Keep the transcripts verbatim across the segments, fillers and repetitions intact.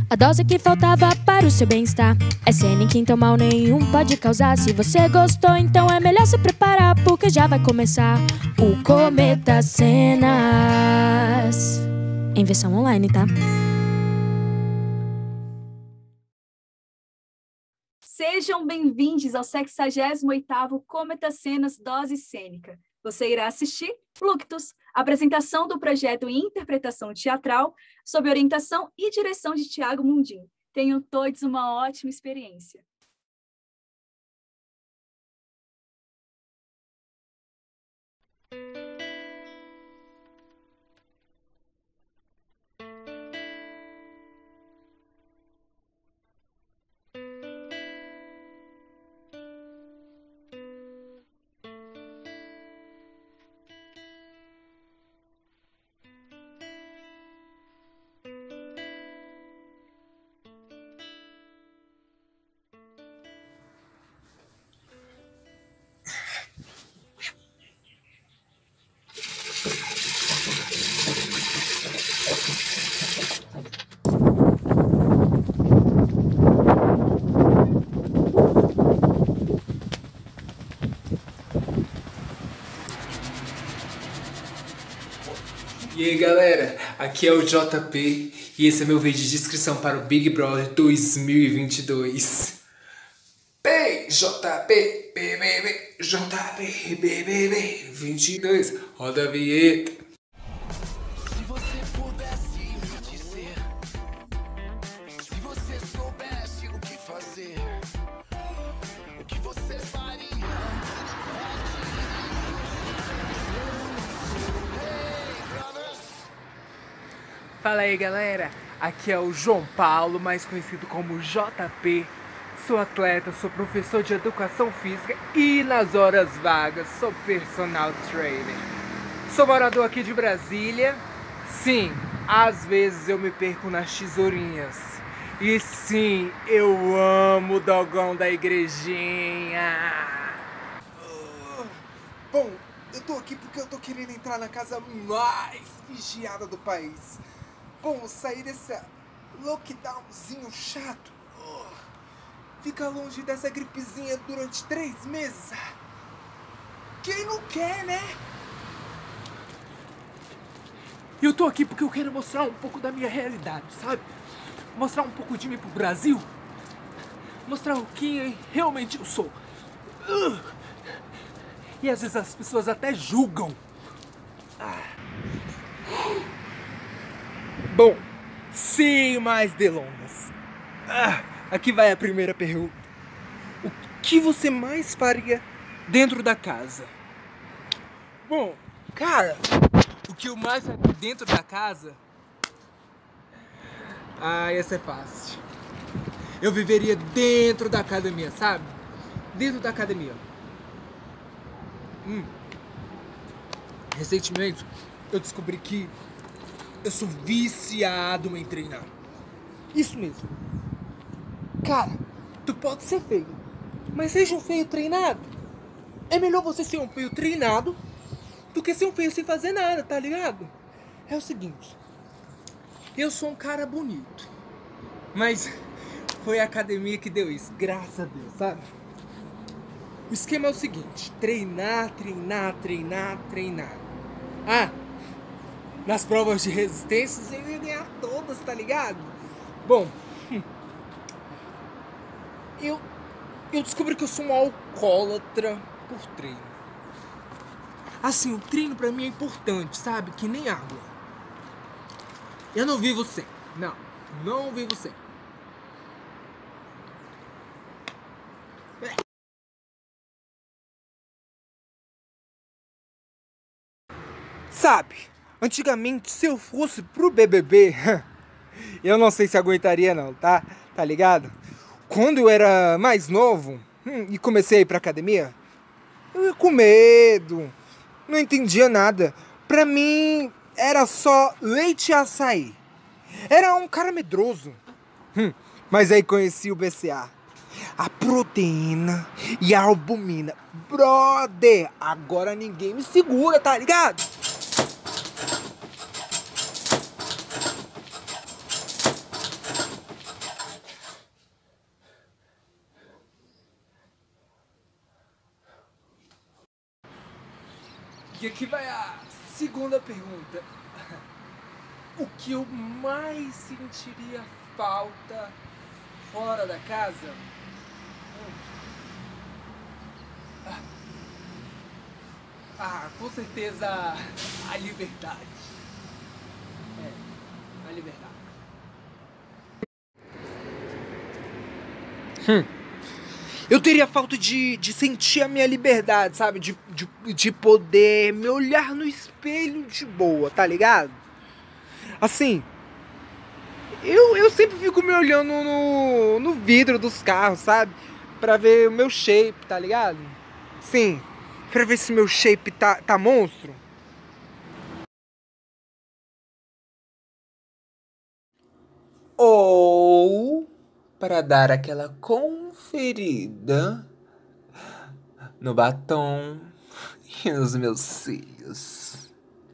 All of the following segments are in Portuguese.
A dose que faltava para o seu bem-estar. É Senic, então mal nenhum pode causar. Se você gostou, então é melhor se preparar, porque já vai começar o Cometa Cenas, em versão online, tá? Sejam bem-vindos ao sexagésimo oitavo Cometa Cenas Dose Cênica. Você irá assistir Fluctus, apresentação do projeto em interpretação teatral, sob orientação e direção de Tiago Mundim. Tenham todos uma ótima experiência. E aí galera, aqui é o J P e esse é meu vídeo de inscrição para o Big Brother dois mil e vinte e dois. P J P B B B J P B B B vinte e dois, roda a vinheta. Se você pudesse me dizer, se você soubesse o que fazer, o que você faria? Fala aí galera, aqui é o João Paulo, mais conhecido como J P. Sou atleta, sou professor de educação física e nas horas vagas sou personal trainer. Sou morador aqui de Brasília. Sim, às vezes eu me perco nas tesourinhas. E sim, eu amo o dogão da igrejinha. Bom, eu tô aqui porque eu tô querendo entrar na casa mais vigiada do país. Bom, sair desse lockdownzinho chato. Oh, ficar longe dessa gripezinha durante três meses. Quem não quer, né? Eu tô aqui porque eu quero mostrar um pouco da minha realidade, sabe? Mostrar um pouco de mim pro Brasil. Mostrar o que realmente eu sou. Uh! E às vezes as pessoas até julgam. Ah. Bom, sem mais delongas. Ah, aqui vai a primeira pergunta. O que você mais faria dentro da casa? Bom, cara, o que eu mais faria dentro da casa? Ah, essa é fácil. Eu viveria dentro da academia, sabe? Dentro da academia. Hum. Recentemente, eu descobri que eu sou viciado em treinar. Isso mesmo. Cara, tu pode ser feio, mas seja um feio treinado. É melhor você ser um feio treinado do que ser um feio sem fazer nada, tá ligado? É o seguinte, eu sou um cara bonito, mas foi a academia que deu isso, graças a Deus, sabe? O esquema é o seguinte, treinar, treinar, treinar, treinar. Ah, nas provas de resistência eu ia ganhar todas, tá ligado? Bom, eu, eu descobri que eu sou um alcoólatra por treino. Assim, o treino pra mim é importante, sabe? Que nem água. Eu não vivo sem, não, não vivo sem. Sabe, antigamente se eu fosse pro B B B, eu não sei se aguentaria não, tá? Tá ligado? Quando eu era mais novo hum, e comecei a ir pra academia, eu ia com medo, não entendia nada. Pra mim era só leite e açaí. Era um cara medroso. Hum, mas aí conheci o B C A. A proteína e a albumina. Brother, agora ninguém me segura, tá ligado? E aqui vai a segunda pergunta. O que eu mais sentiria falta fora da casa? Hum. Ah. ah, com certeza a liberdade. É, a liberdade. Hum. Eu teria falta de, de sentir a minha liberdade, sabe? De, de, de poder me olhar no espelho de boa, tá ligado? Assim, eu, eu sempre fico me olhando no, no vidro dos carros, sabe? Pra ver o meu shape, tá ligado? Sim, pra ver se meu shape tá, tá monstro. Ou para dar aquela conferida no batom e nos meus cílios.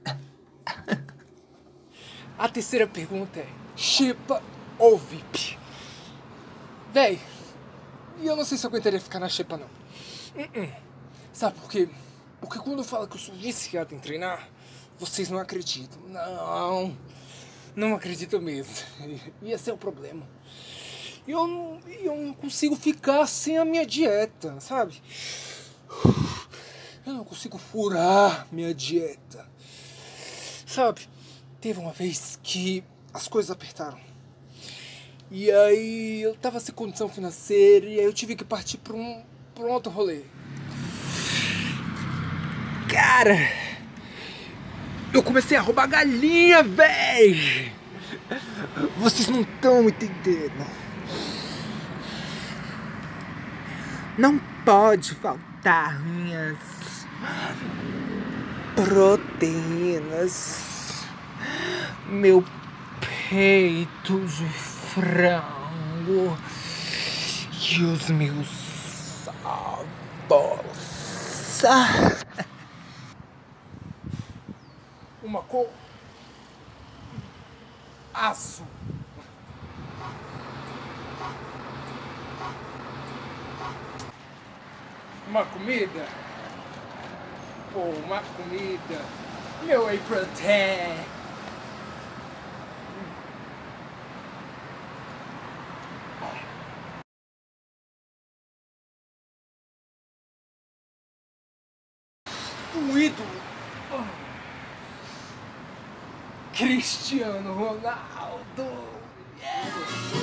A terceira pergunta é: xepa ou V I P? Véi, eu não sei se eu aguentaria ficar na xepa, não. Uh-uh. Sabe por quê? Porque quando eu falo que eu sou viciado em treinar, vocês não acreditam. Não, não acreditam mesmo. E esse é o problema. Eu não, eu não consigo ficar sem a minha dieta, sabe? Eu não consigo furar minha dieta. Sabe? Teve uma vez que as coisas apertaram. E aí eu tava sem condição financeira e aí eu tive que partir pra um, pra um outro rolê. Cara, eu comecei a roubar galinha, véi! Vocês não estão entendendo. Não pode faltar minhas proteínas. Meu peito de frango e os meus sabores. Uma cor azul. Uma comida? Pô, uma comida. Meu whey protein. Um ídolo. Cristiano Ronaldo. Yeah.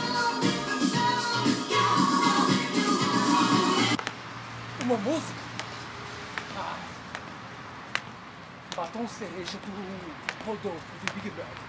Uma música? Ah. Batom cereja do Rodolfo, do Big Brother.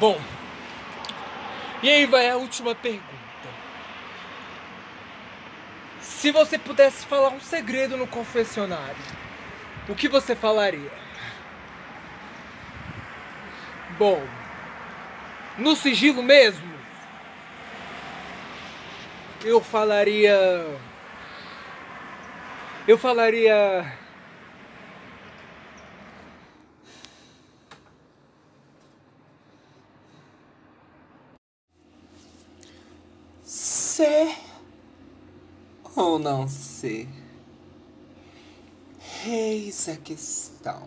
Bom, e aí vai a última pergunta. Se você pudesse falar um segredo no confessionário, o que você falaria? Bom, no sigilo mesmo, eu falaria... Eu falaria... Ser ou não ser? Eis a questão.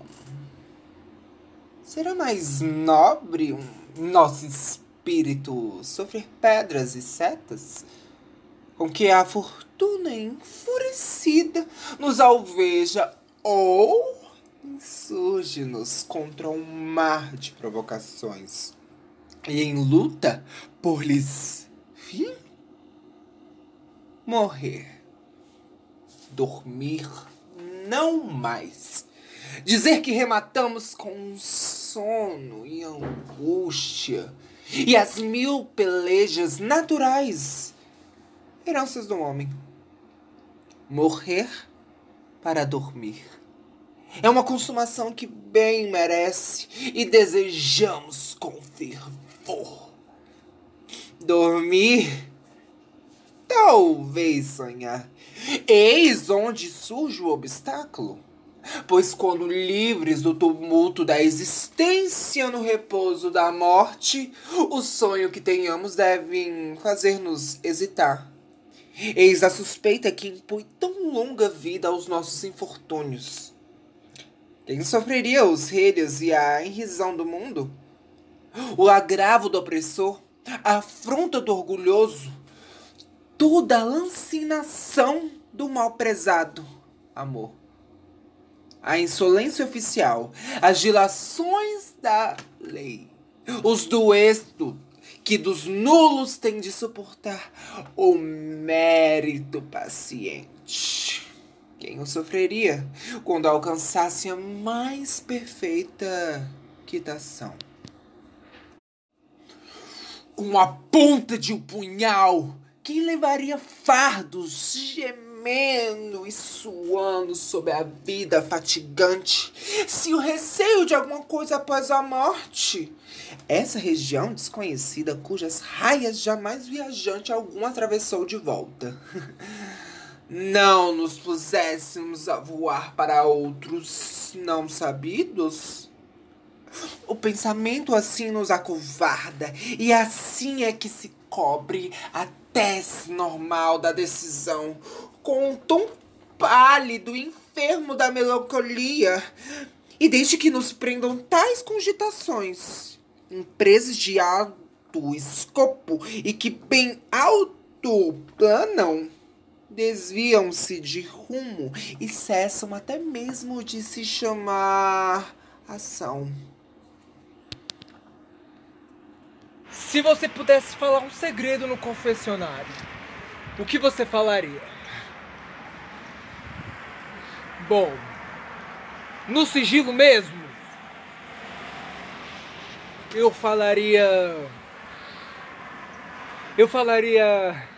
Será mais nobre um nosso espírito sofrer pedras e setas, com que a fortuna enfurecida nos alveja, ou insurge-nos contra um mar de provocações, e em luta por lhes fim? Morrer. Dormir não mais. Dizer que rematamos com sono e angústia e as mil pelejas naturais, heranças do homem. Morrer para dormir. É uma consumação que bem merece e desejamos com fervor. Dormir, talvez sonhar. Eis onde surge o obstáculo. Pois quando livres do tumulto da existência no repouso da morte, o sonho que tenhamos deve fazer-nos hesitar. Eis a suspeita que impõe tão longa vida aos nossos infortúnios. Quem sofreria os relhos e a irrisão do mundo? O agravo do opressor, a afronta do orgulhoso, toda a lancinação do mal prezado, amor. A insolência oficial, as dilações da lei, os duetos que dos nulos tem de suportar o mérito paciente. Quem o sofreria quando alcançasse a mais perfeita quitação? Com a ponta de um punhal, quem levaria fardos gemendo e suando sob a vida fatigante, se o receio de alguma coisa após a morte? Essa região desconhecida, cujas raias jamais viajante algum atravessou de volta. Não nos puséssemos a voar para outros não sabidos? O pensamento assim nos acovarda, e assim é que se cobre a tese normal da decisão, com um tom pálido e enfermo da melancolia. E desde que nos prendam tais cogitações, empresas de alto escopo e que bem alto planam, desviam-se de rumo e cessam até mesmo de se chamar ação. Se você pudesse falar um segredo no confessionário, o que você falaria? Bom, no sigilo mesmo, eu falaria... Eu falaria...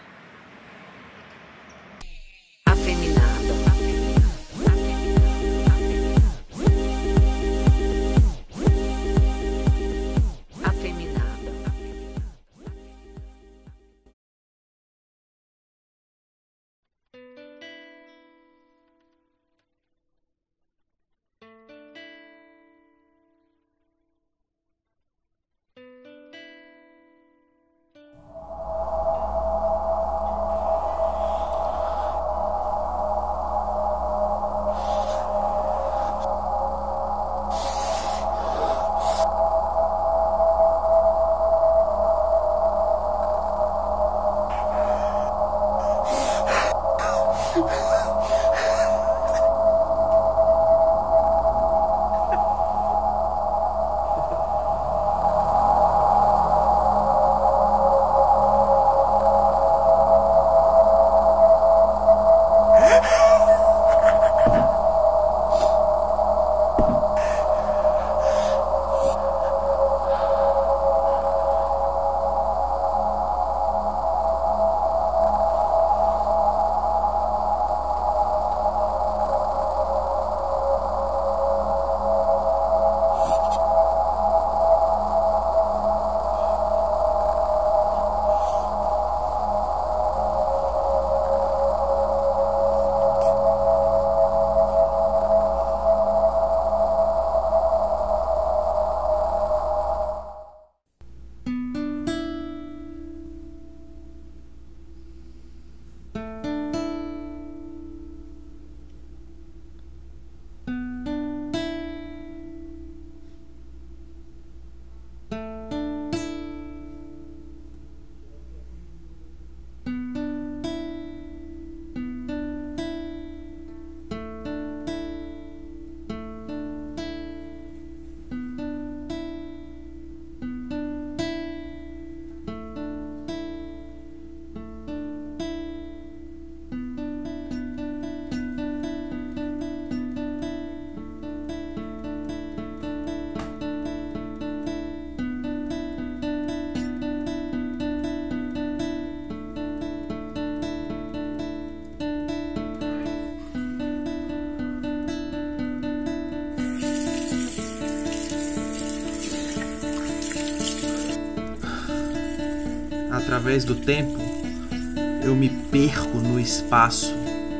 através do tempo, eu me perco no espaço.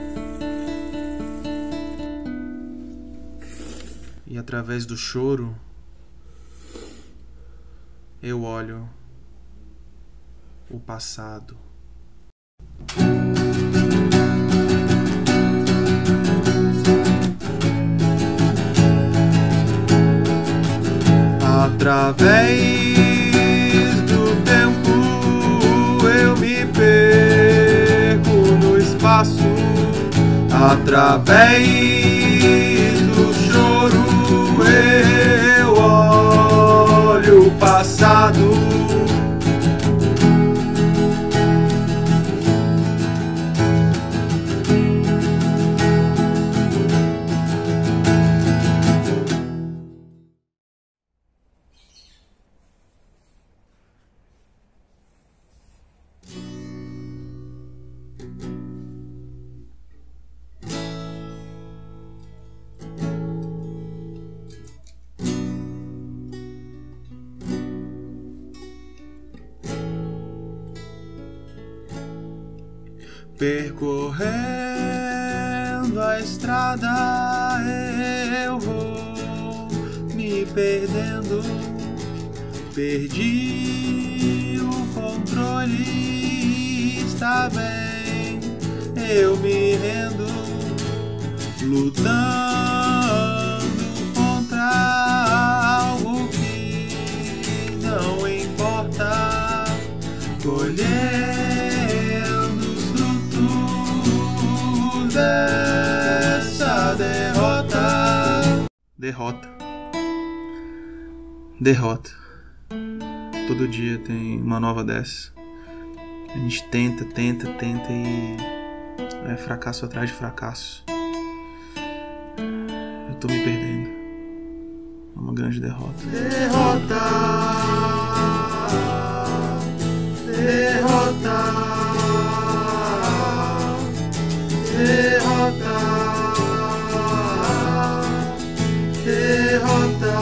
E através do choro, eu olho o passado. Através do tempo eu me perco no espaço. Através do choro eu olho o passado. Percorrendo a estrada eu vou me perdendo. Perdi o controle, está bem, eu me rendo. Lutando contra algo que não importa. Colher dessa derrota. Derrota. Derrota. Todo dia tem uma nova dessa. A gente tenta, tenta, tenta e é fracasso atrás de fracasso. Eu tô me perdendo. É uma grande derrota. Derrota. Derrota. Derrota, derrota.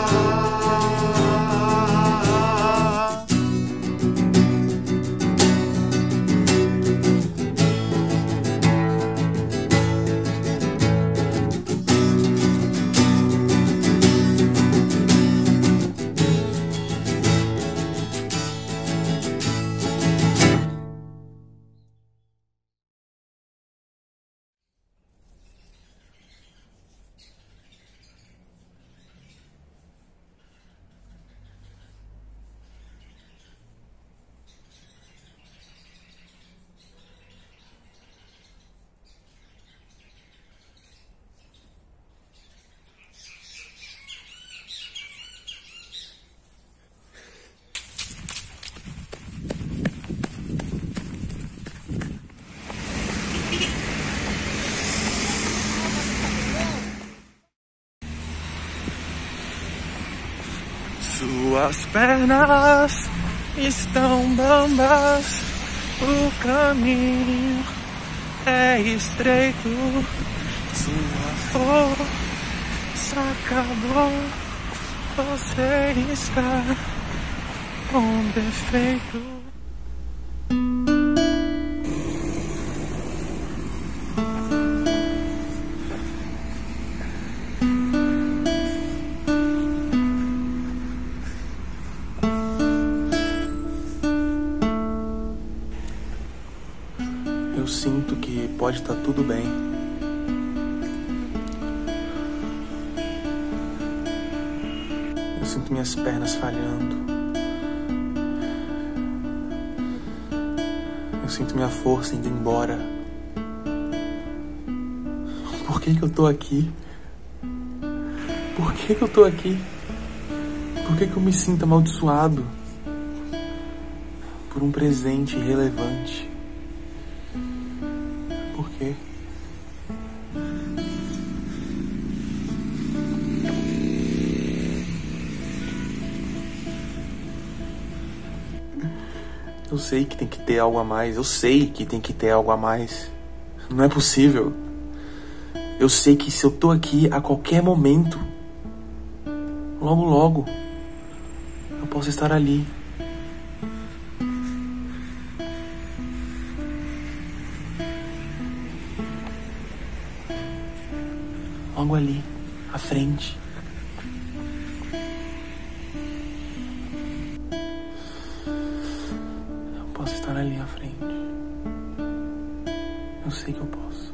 Suas pernas estão bambas, o caminho é estreito, sua força acabou, você está com defeito. Eu sinto que pode estar tudo bem. Eu sinto minhas pernas falhando. Eu sinto minha força indo embora. Por que que eu tô aqui? Por que que eu tô aqui? Por que que eu me sinto amaldiçoado por um presente irrelevante? Por quê? Eu sei que tem que ter algo a mais. Eu sei que tem que ter algo a mais. Não é possível. Eu sei que se eu tô aqui a qualquer momento, logo logo, eu posso estar ali. algo ali, à frente. Eu posso estar ali à frente. Eu sei que eu posso.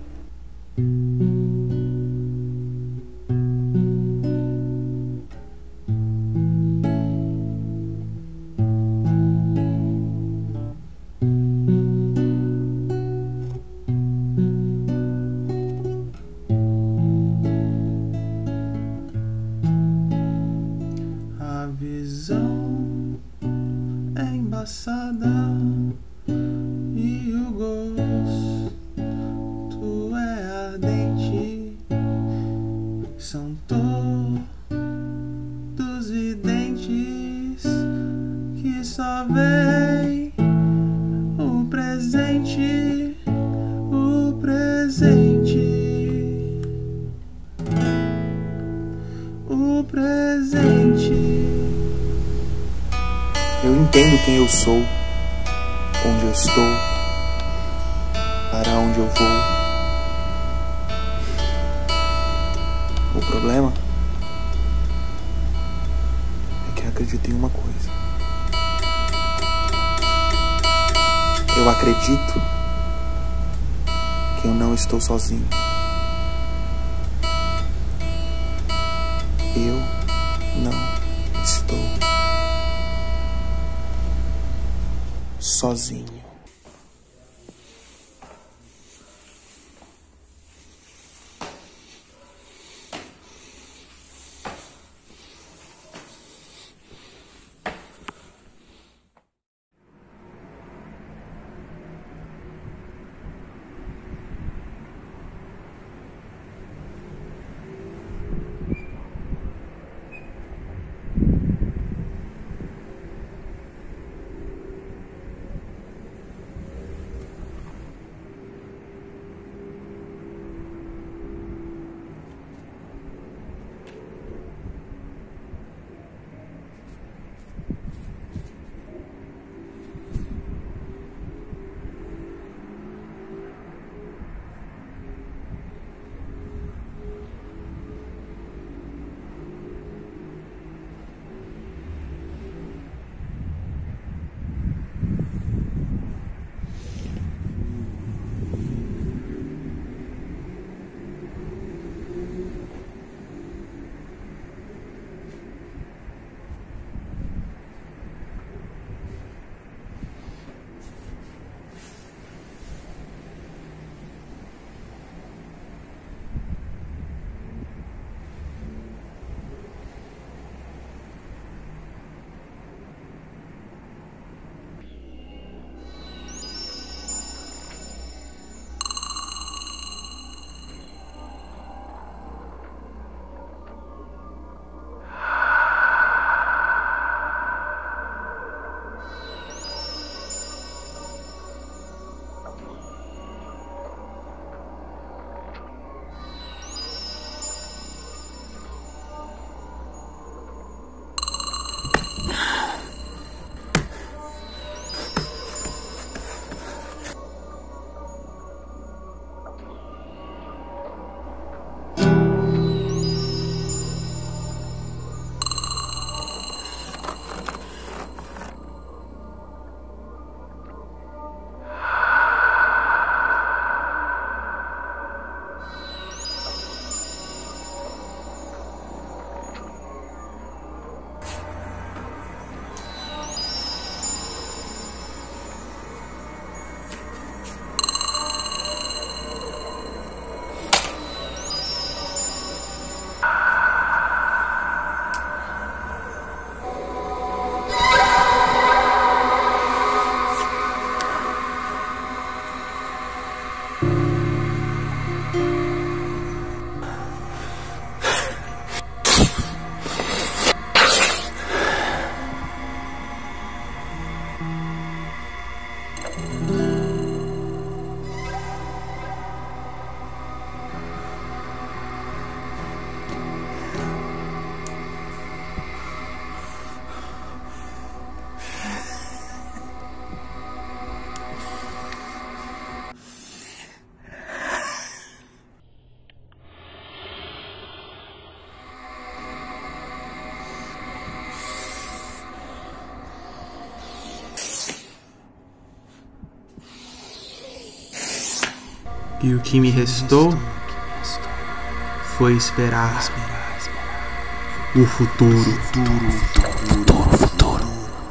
A visão é embaçada e o gosto é ardente. São todos videntes que só veem o presente, o presente, o presente. Eu entendo quem eu sou, onde eu estou, para onde eu vou. O problema é que eu acredito em uma coisa. Eu acredito que eu não estou sozinho. Eu não estou sozinho. E o que me restou foi esperar o futuro. Futuro, futuro, futuro.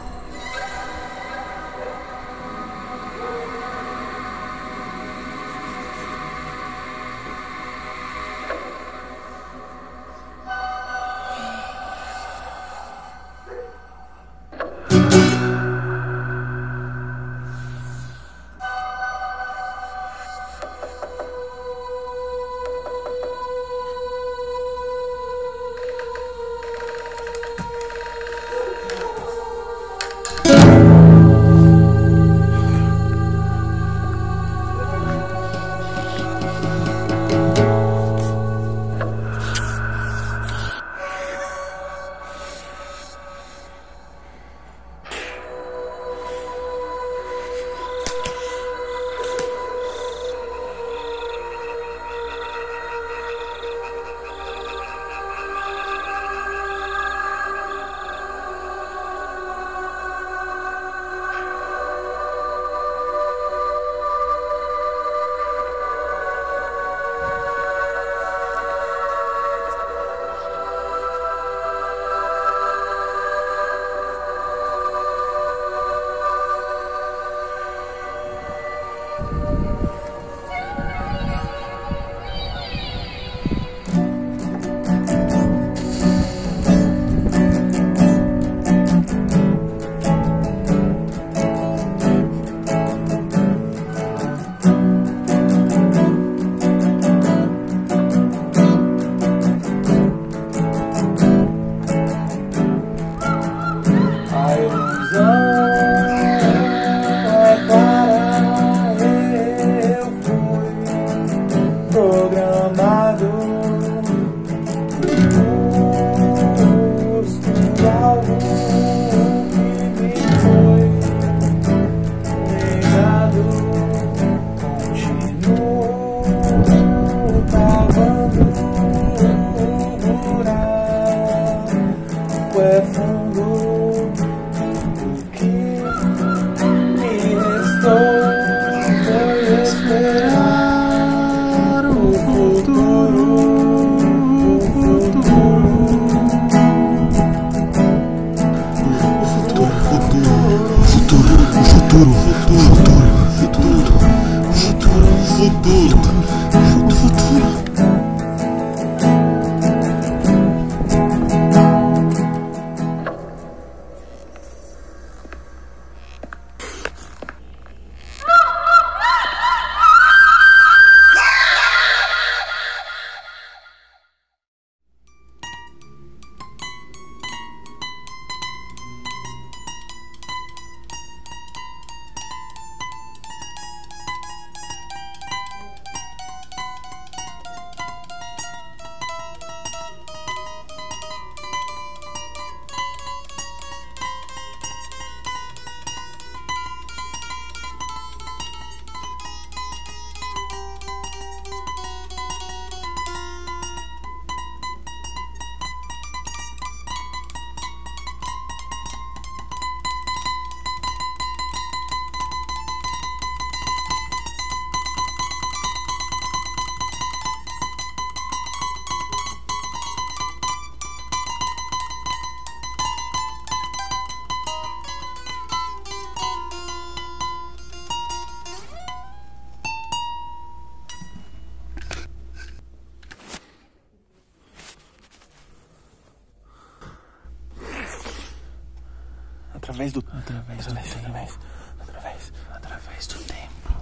Através do através do tempo, através, através, através do tempo,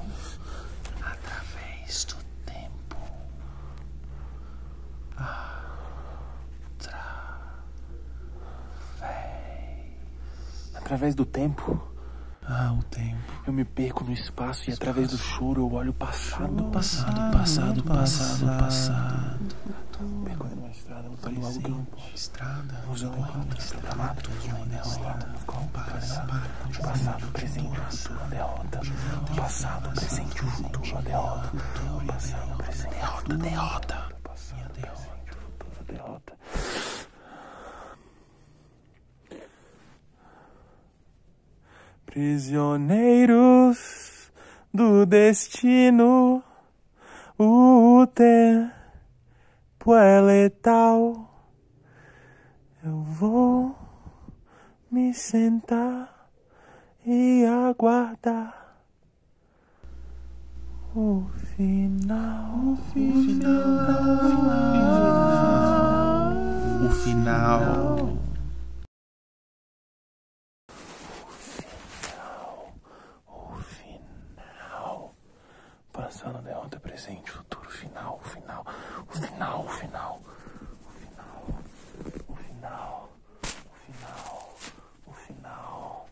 através do tempo, através, através do tempo. Ah, o tempo. Eu me perco no espaço e através do choro eu olho o passado, Passado, passado, passado, passado. percorrendo uma estrada, lutando algo que eu não posso. Estrada, Usando uma estrada, mato, uma derrota. Passado, presente, futuro, derrota. Passado, presente, futuro, derrota. Passado, presente, derrota, derrota. Passado, presente, futuro, derrota. Prisioneiros do destino, O tempo é letal. Eu vou me sentar e aguardar o final. O final. O final. O final. Passando, derrota, presente, futuro, final, o final. O final, o final. O final. O final. O final. O final.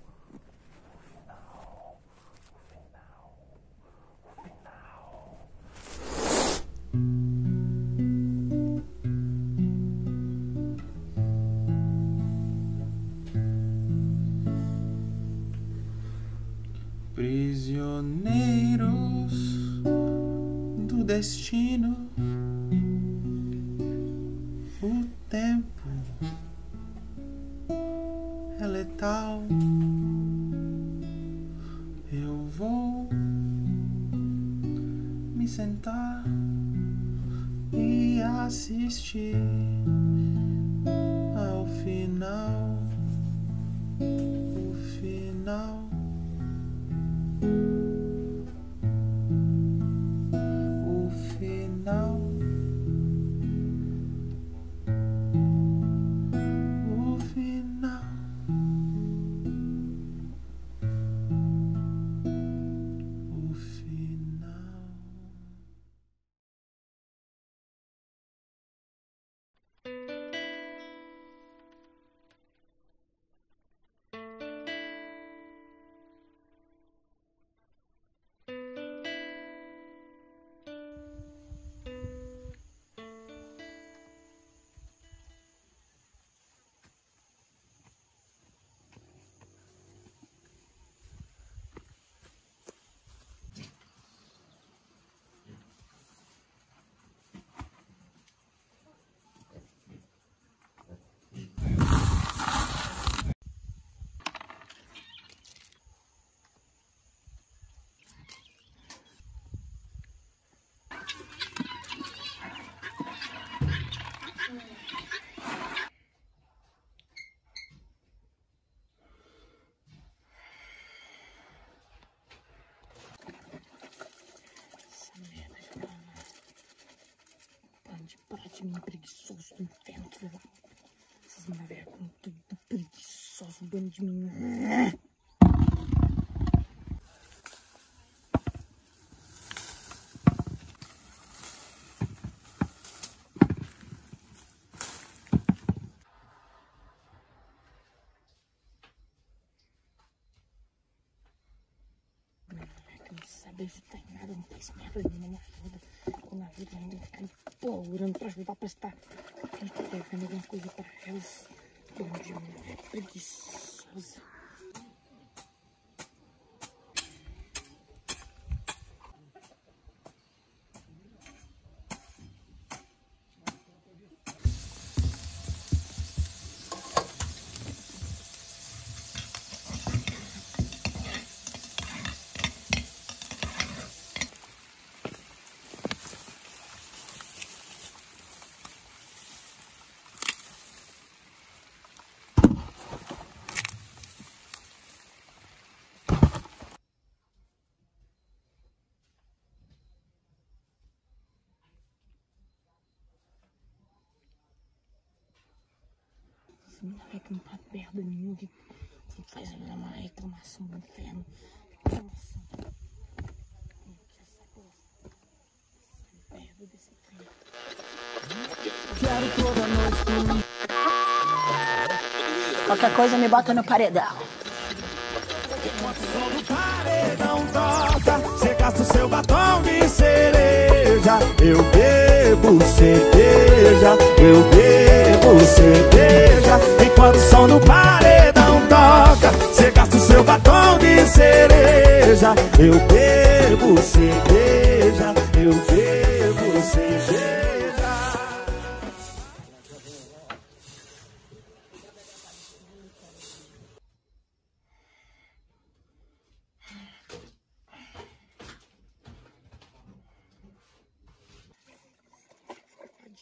Prisioneiros do destino, o tempo é letal. Eu vou me sentar e assistir ao final. O final. O final. O final. O final. Para de mim, preguiçoso do inferno, filho da... Essas mulheres com tudo preguiçoso, bando de mim. Não sabe ajudar em nada, não faz merda nenhuma na vida. Quando a vida ainda fica implorando pra ajudar a prestar. A gente tá devendo alguma coisa pra elas. Bando de mulher preguiçosa. Não é que não faz merda nenhuma, que não faz uma reclamação do inferno. Reclamação. Essa merda desse trem. Quero toda noite comigo. Qualquer coisa me bota no paredão. O paredão toca, cê gasta o seu batom de cereja. Eu bebo cerveja, eu bebo cerveja. Enquanto o som do paredão toca, cê gasta o seu batom de cereja. Eu bebo cerveja, eu bebo cerveja.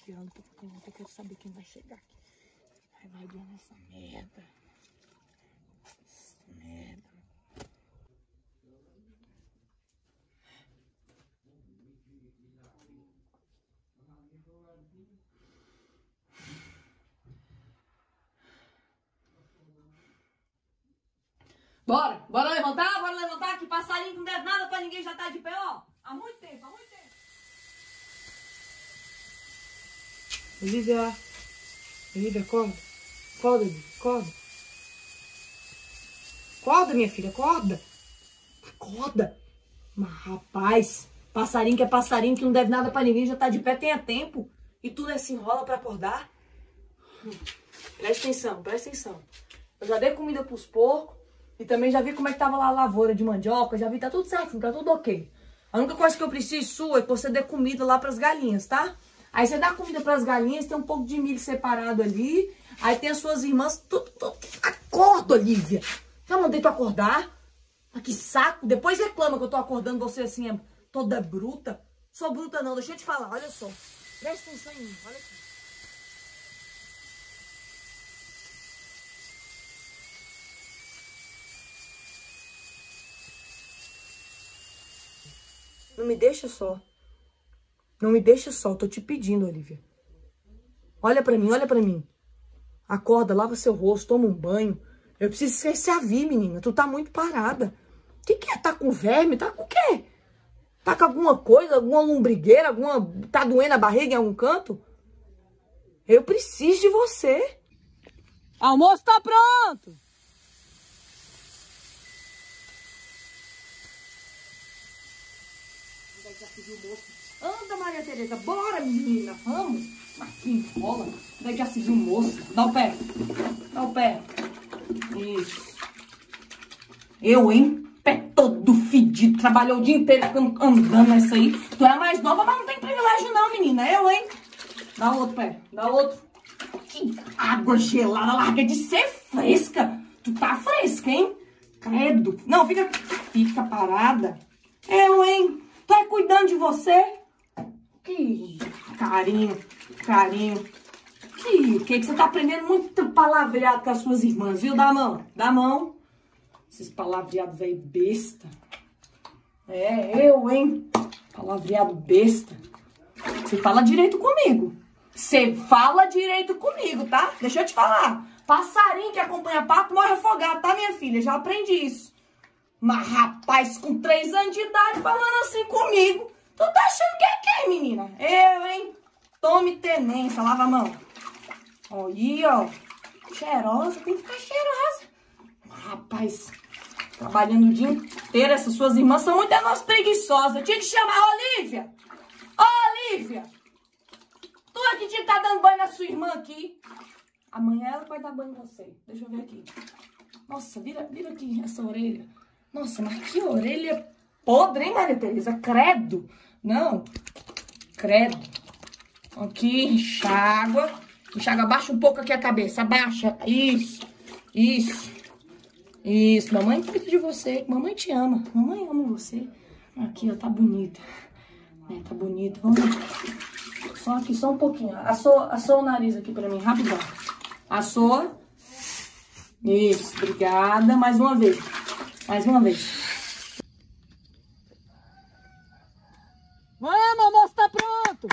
desconfiando, porque eu quero saber quem vai chegar aqui. Ai, vai dar nessa merda. Essa merda. Bora, bora levantar, bora levantar, que passarinho que não deve nada pra ninguém já tá de pé, ó. Há muito tempo, há muito tempo. Olivia, Olivia, acorda. Acorda, Olivia, acorda. Acorda, minha filha, acorda. Acorda. Mas, rapaz, passarinho que é passarinho, que não deve nada pra ninguém, já tá de pé, tenha tempo. E tu né, se enrola pra acordar. Hum. Presta atenção, presta atenção. Eu já dei comida pros porcos. E também já vi como é que tava lá a lavoura de mandioca. Já vi, tá tudo certo, tá tudo ok. A única coisa que eu preciso sua é que você dê comida lá pras galinhas, tá? Aí você dá comida pras galinhas, tem um pouco de milho separado ali. Aí tem as suas irmãs, tudo, tudo. Acorda, Olivia. Já mandei tu acordar. Mas que saco. Depois reclama que eu tô acordando você assim, é toda bruta. Sou bruta não, deixa eu te falar, olha só. Presta atenção em mim, olha aqui. Não me deixa só. Não me deixa só. Tô te pedindo, Olivia. Olha pra mim, olha pra mim. Acorda, lava seu rosto, toma um banho. Eu preciso esquecer a Vi, menina. Tu tá muito parada. O que que é? Tá com verme? Tá com o quê? Tá com alguma coisa? Alguma lombrigueira? Alguma... Tá doendo a barriga em algum canto? Eu preciso de você. Almoço tá pronto. Anda, Maria Tereza, bora, menina, vamos. Aqui, rola. Daí já seguiu o moço. Dá o pé. Dá o pé. Isso. Eu, hein? Pé todo fedido. Trabalhou o dia inteiro andando nessa aí. Tu é mais nova, mas não tem privilégio não, menina. Eu, hein? Dá outro pé. Dá outro. Que água gelada. Larga de ser fresca. Tu tá fresca, hein? Credo. Não, fica... Fica parada. Eu, hein? Tô aí cuidando de você. Que carinho, carinho. Que, que que você tá aprendendo muito palavreado com as suas irmãs, viu? Dá a mão, dá a mão. Esses palavreados velho besta. É, eu, hein? Palavreado besta. Você fala direito comigo. Você fala direito comigo, tá? Deixa eu te falar. Passarinho que acompanha pato morre afogado, tá, minha filha? Já aprendi isso. Mas, rapaz, com três anos de idade falando assim comigo. Tu tá achando que é quem, menina? Eu, hein? Tome tenência, lava a mão. Ó, aí, ó. Cheirosa, tem que ficar cheirosa. Mas, rapaz, trabalhando o dia inteiro, essas suas irmãs são muito nossas preguiçosas. Eu tinha que chamar, Olivia. Ô, Olivia. Tu aqui tinha que estar dando banho na sua irmã aqui. Amanhã ela vai dar banho em você. Deixa eu ver aqui. Nossa, vira, vira aqui essa orelha. Nossa, mas que orelha podre, hein, Maria Tereza? Credo. Não. Credo. Aqui, enxágua. Enxágua, abaixa um pouco aqui a cabeça. Abaixa. Isso. Isso. Isso. Mamãe cuida de você. Mamãe te ama. Mamãe ama você. Aqui, ó, tá bonita. É, tá bonita. Vamos lá. Só aqui, só um pouquinho. Assou, assou o nariz aqui pra mim, rapidão. Assou. Isso, obrigada. Mais uma vez. Mais uma vez. Vamos, almoço tá pronto.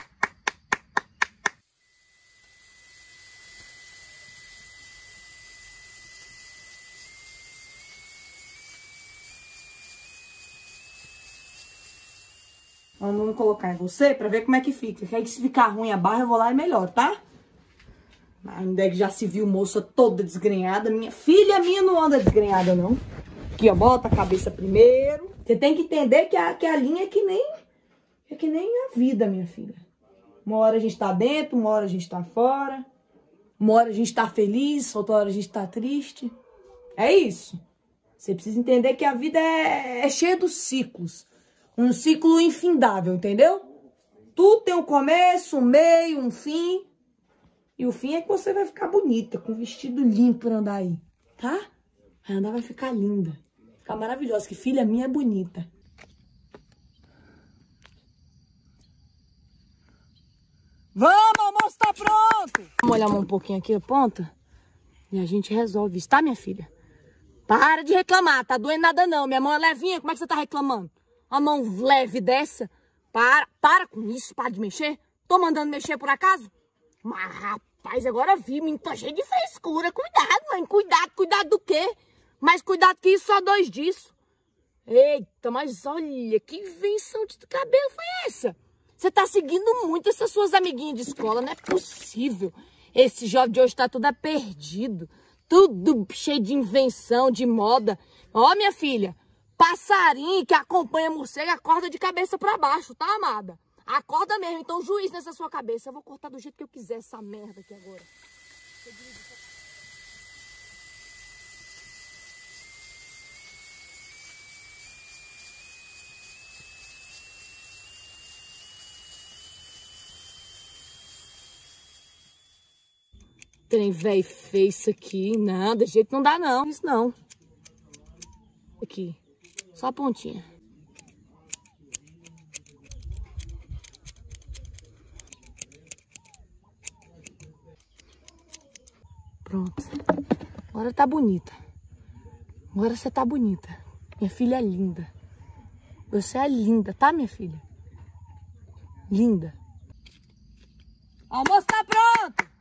Vamos colocar em você pra ver como é que fica. Que aí se ficar ruim a barra, eu vou lá e melhor, tá? Ainda que já se viu moça toda desgrenhada. Minha filha minha não anda desgrenhada, não. Aqui, ó, bota a cabeça primeiro. Você tem que entender que a, que a linha é que nem... É que nem a vida, minha filha. Uma hora a gente tá dentro, uma hora a gente tá fora. Uma hora a gente tá feliz, outra hora a gente tá triste. É isso. Você precisa entender que a vida é, é cheia dos ciclos. Um ciclo infindável, entendeu? Tudo tem um começo, um meio, um fim. E o fim é que você vai ficar bonita, com um vestido lindo pra andar aí, tá? Vai andar, vai ficar linda. Ficar maravilhosa, que filha minha é bonita. Vamos, o almoço tá pronto! Vamos olhar um pouquinho aqui a ponta e a gente resolve isso, tá, minha filha? Para de reclamar, tá doendo nada não. Minha mão é levinha, como é que você tá reclamando? Uma mão leve dessa? Para, para com isso, para de mexer. Tô mandando mexer por acaso? Mas, rapaz, agora vi, menino, tá cheio de frescura. Cuidado, mãe, cuidado, cuidado do quê? Mas cuidado que isso só dois disso. Eita, mas olha, que invenção de cabelo foi essa? Você tá seguindo muito essas suas amiguinhas de escola, não é possível. Esse jovem de hoje tá tudo perdido. Tudo cheio de invenção, de moda. Ó, minha filha, passarinho que acompanha morcego acorda de cabeça pra baixo, tá, amada? Acorda mesmo, então juiz nessa sua cabeça. Eu vou cortar do jeito que eu quiser essa merda aqui agora. Trem velho feio isso aqui. Não, de jeito não dá não. Isso não. Aqui. Só a pontinha. Pronto. Agora tá bonita. Agora você tá bonita. Minha filha é linda. Você é linda, tá, minha filha? Linda. O almoço tá pronto!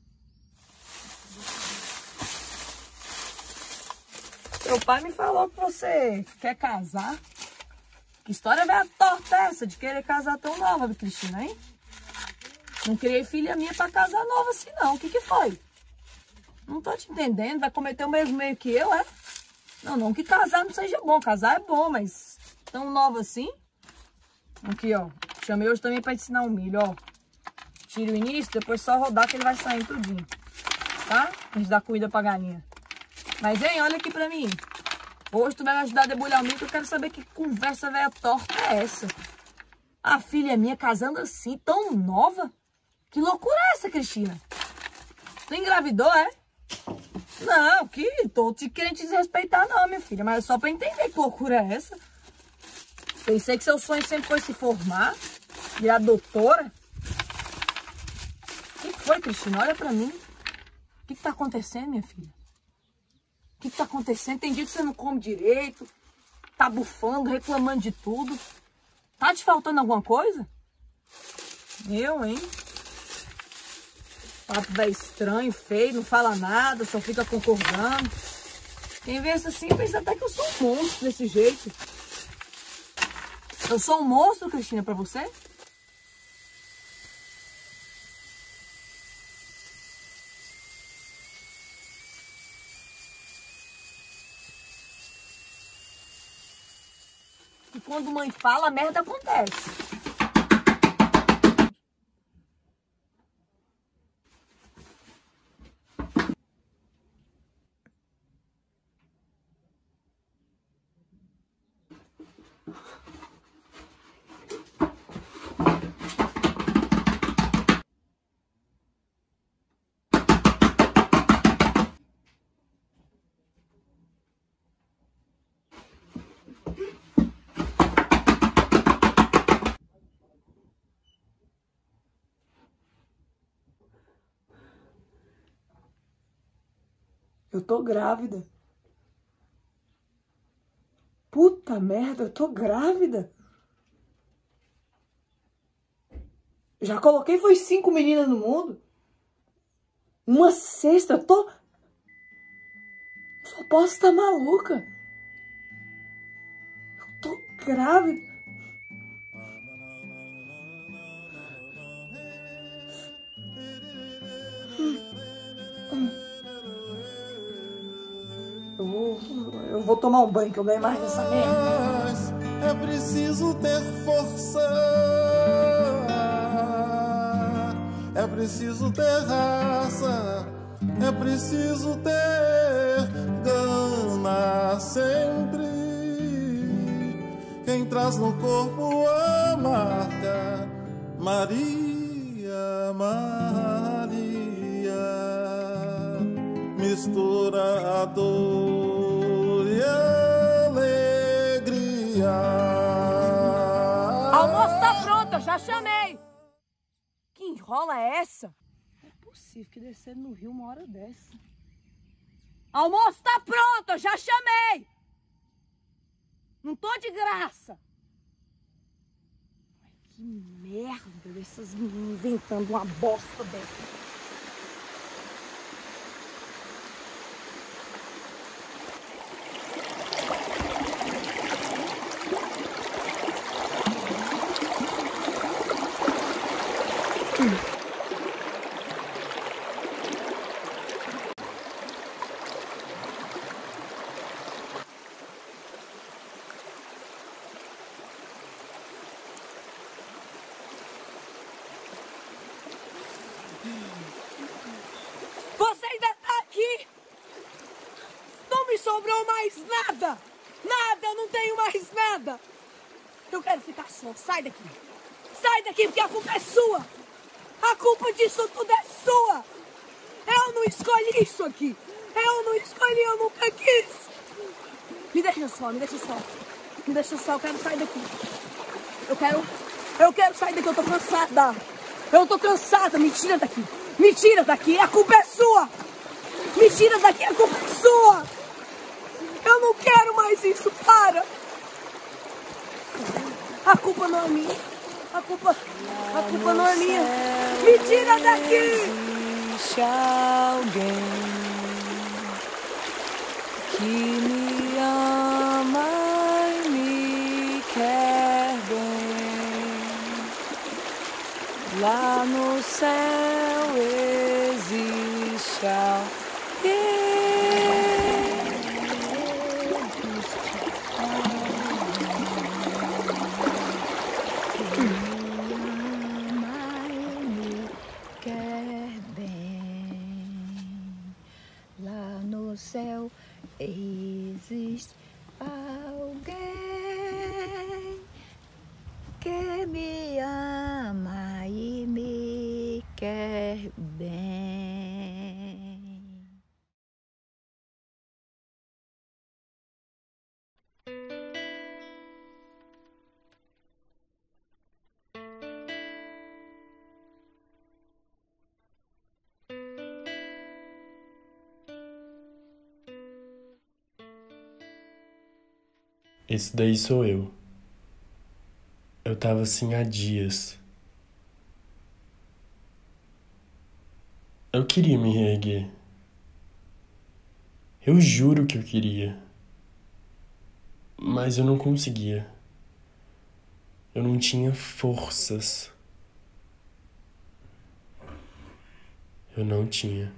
Seu pai me falou que você quer casar. Que história velha torta é essa de querer casar tão nova, Cristina, hein? Não criei filha minha pra casar nova assim, não. O que que foi? Não tô te entendendo. Vai cometer o mesmo meio que eu, é? Não, não que casar não seja bom. Casar é bom, mas tão nova assim? Aqui, ó. Chamei hoje também pra ensinar um milho, ó. Tira o início, depois só rodar que ele vai saindo tudinho. Tá? A gente dá comida pra galinha. Mas, hein, olha aqui pra mim. Hoje tu vai me ajudar a debulhar o milho, que eu quero saber que conversa velha torta é essa. A filha minha casando assim, tão nova? Que loucura é essa, Cristina? Tu engravidou, é? Não, que tô te querendo te desrespeitar não, minha filha. Mas é só pra entender que loucura é essa. Pensei que seu sonho sempre foi se formar, virar doutora. O que foi, Cristina? Olha pra mim. O que que tá acontecendo, minha filha? O que que tá acontecendo? Tem dia que você não come direito, tá bufando, reclamando de tudo. Tá te faltando alguma coisa? Eu, hein? Papo velho estranho, feio, não fala nada, só fica concordando. Quem vê isso assim pensa até que eu sou um monstro desse jeito. Eu sou um monstro, Cristina, pra você? E quando mãe fala, a merda acontece. Eu tô grávida. Puta merda, eu tô grávida. Já coloquei, foi cinco meninas no mundo. Uma sexta, eu tô... Só posso estar maluca. Eu tô grávida. Eu vou, eu vou tomar um banho que eu ganho mais dessa merda. É preciso ter força, é preciso ter raça, é preciso ter gana sempre. Quem traz no corpo a marca Maria, Maria, mistura a dor e a alegria. Almoço tá pronto, eu já chamei. Que rola é essa? Não é possível que descendo no rio uma hora dessa. Almoço tá pronto, eu já chamei. Não tô de graça. Ai, que merda, essas meninas inventando uma bosta dessa. Você ainda tá aqui? Não me sobrou mais nada! Nada, eu não tenho mais nada! Eu quero ficar só, sai daqui! Sai daqui porque a culpa é sua! A culpa disso tudo é sua! Eu não escolhi isso aqui! Eu não escolhi, eu nunca quis! Me deixa só, me deixa só! Me deixa só, eu quero sair daqui! Eu quero... Eu quero sair daqui, eu tô cansada! Eu tô cansada, me tira daqui! Me tira daqui, a culpa é sua! Me tira daqui, a culpa é sua! Eu não quero mais isso, para! A culpa não é minha! A culpa, a culpa não é minha! Me tira daqui! Existe alguém que me ama e me quer bem. Lá no céu existe alguém. Céu existe alguém que me ama e me quer bem. Esse daí sou eu. Eu tava assim há dias. Eu queria me reerguer. Eu juro que eu queria. Mas eu não conseguia. Eu não tinha forças. Eu não tinha.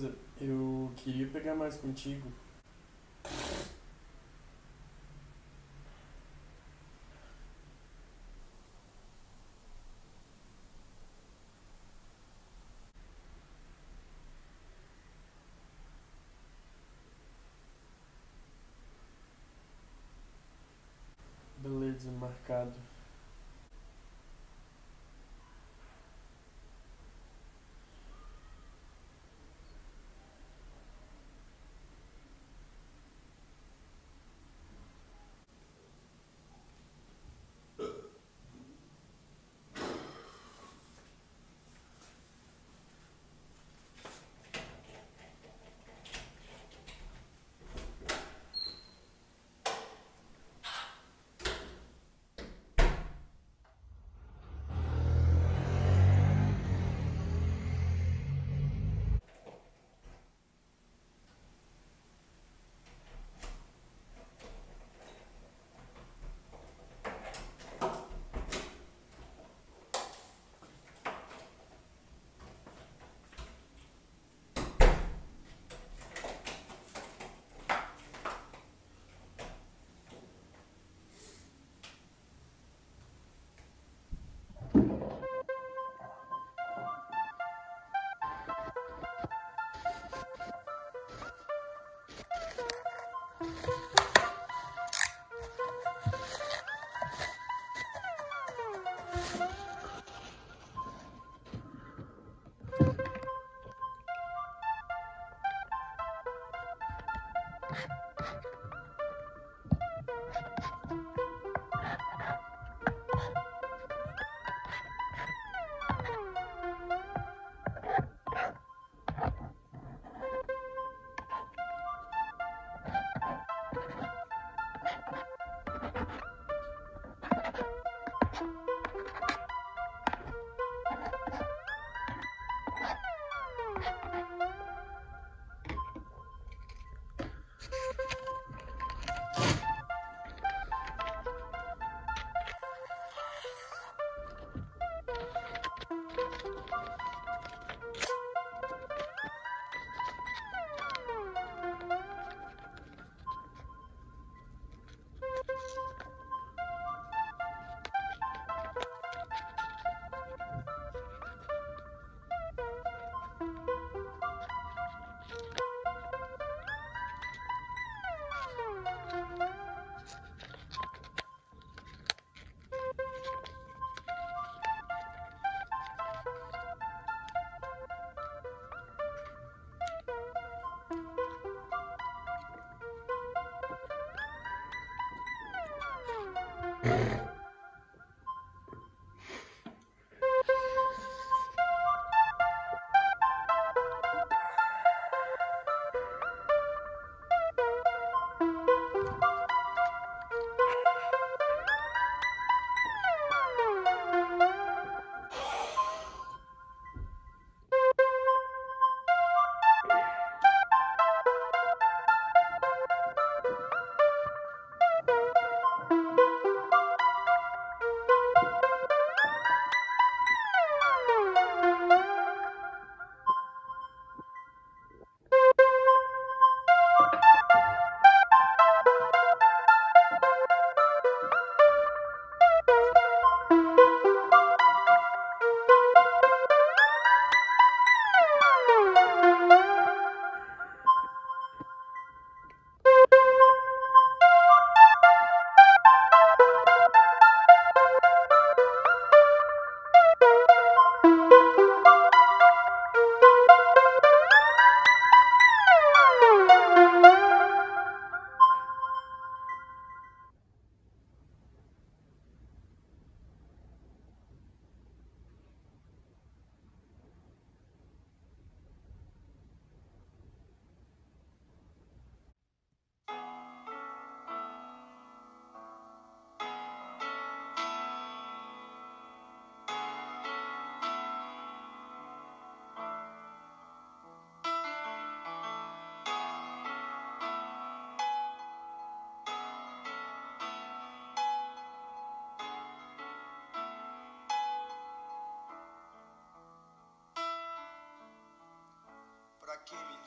beleza. Eu queria pegar mais contigo. Beleza, marcado.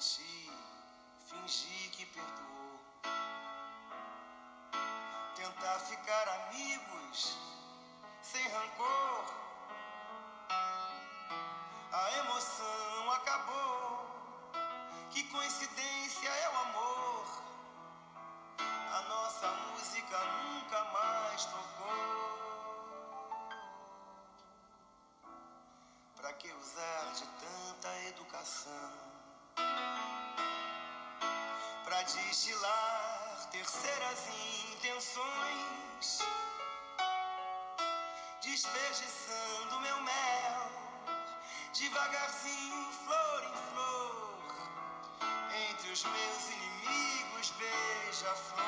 mentir, fingir que perdoou. Tentar ficar amigos sem rancor. A emoção acabou. Que coincidência é o amor. A nossa música nunca mais tocou. Pra que usar de tanta educação? Pra destilar terceiras intenções, desperdiçando meu mel, devagarzinho, flor em flor, entre os meus inimigos, beija-flor.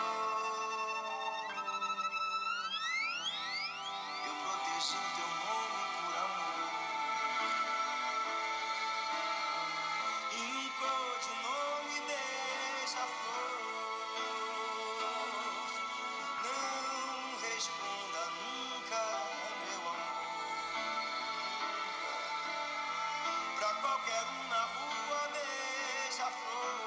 Eu protegi o teu nome por amor, include o nome beija-flor. Não responda nunca, meu amor, nunca. Pra qualquer um na rua, beija-flor.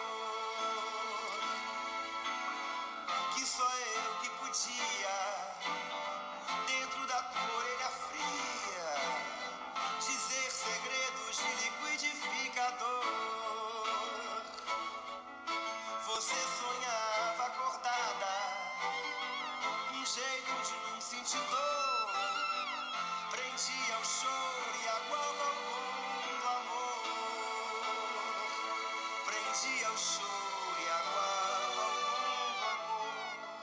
Que só eu que podia, dentro da tua orelha fria, dizer segredos de liquidificador. Você sonhava acordada, um jeito de não sentir dor, prendia o choro e aguava o bom do amor. Prendia o choro e aguava o bom do amor.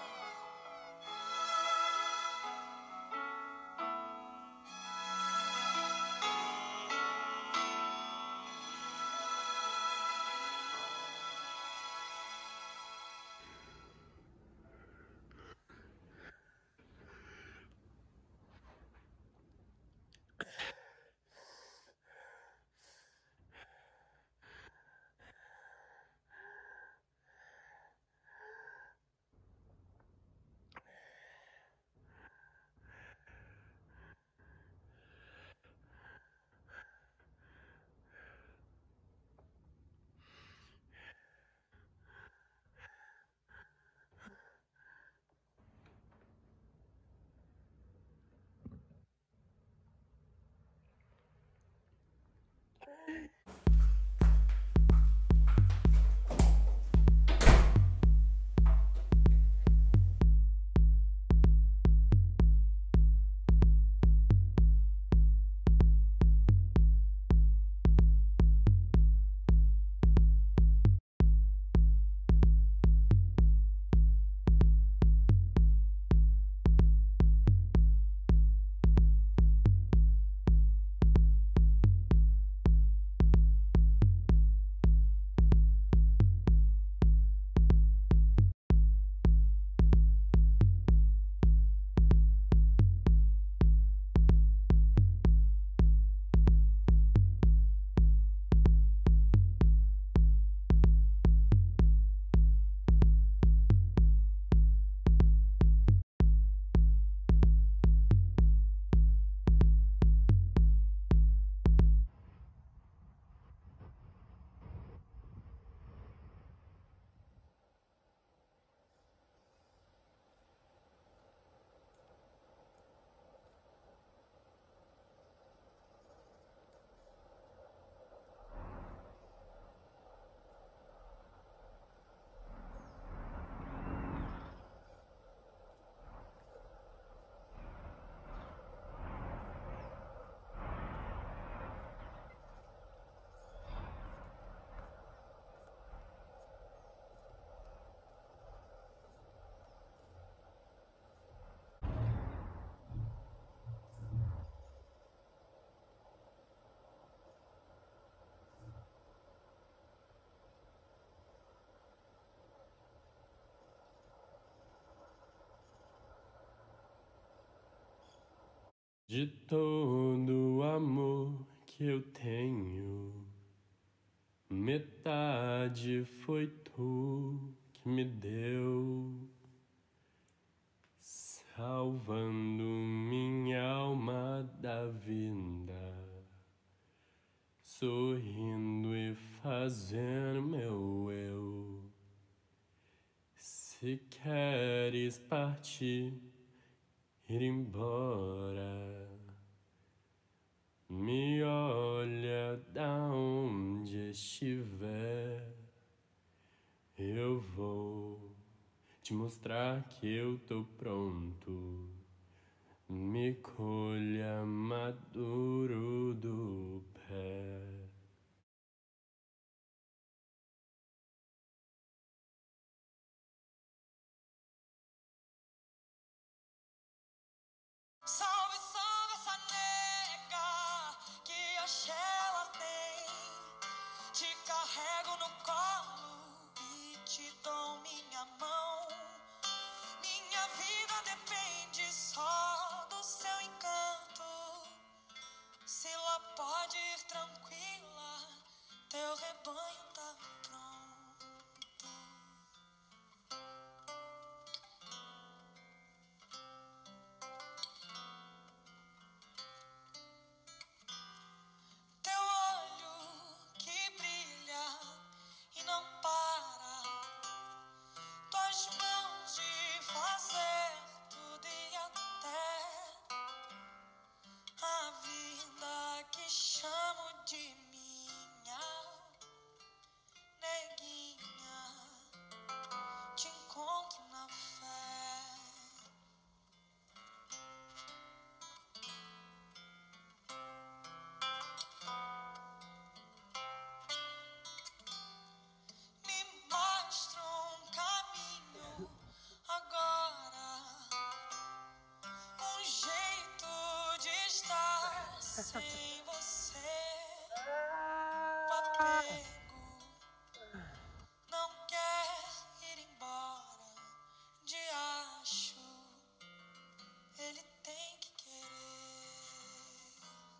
De todo o amor que eu tenho, metade foi tu que me deu, salvando minha alma da vida, sorrindo e refazendo meu eu. Se queres partir, ir embora, me olha da onde estiver. Eu vou te mostrar que eu tô pronto. Me colha maduro do pé. Salve, salve essa nega que a ela tem. Te carrego no colo e te dou minha mão. Minha vida depende só do seu encanto. Se lá pode ir tranquila, teu rebanho tá pronto. Teu olho que brilha e não para, tuas mãos de fazer tudo e até a vida que chamo de minha neguinha, te encontro na fé. Me mostra um caminho agora, um jeito de estar sem você. O apego não quer ir embora, de acho ele tem que querer.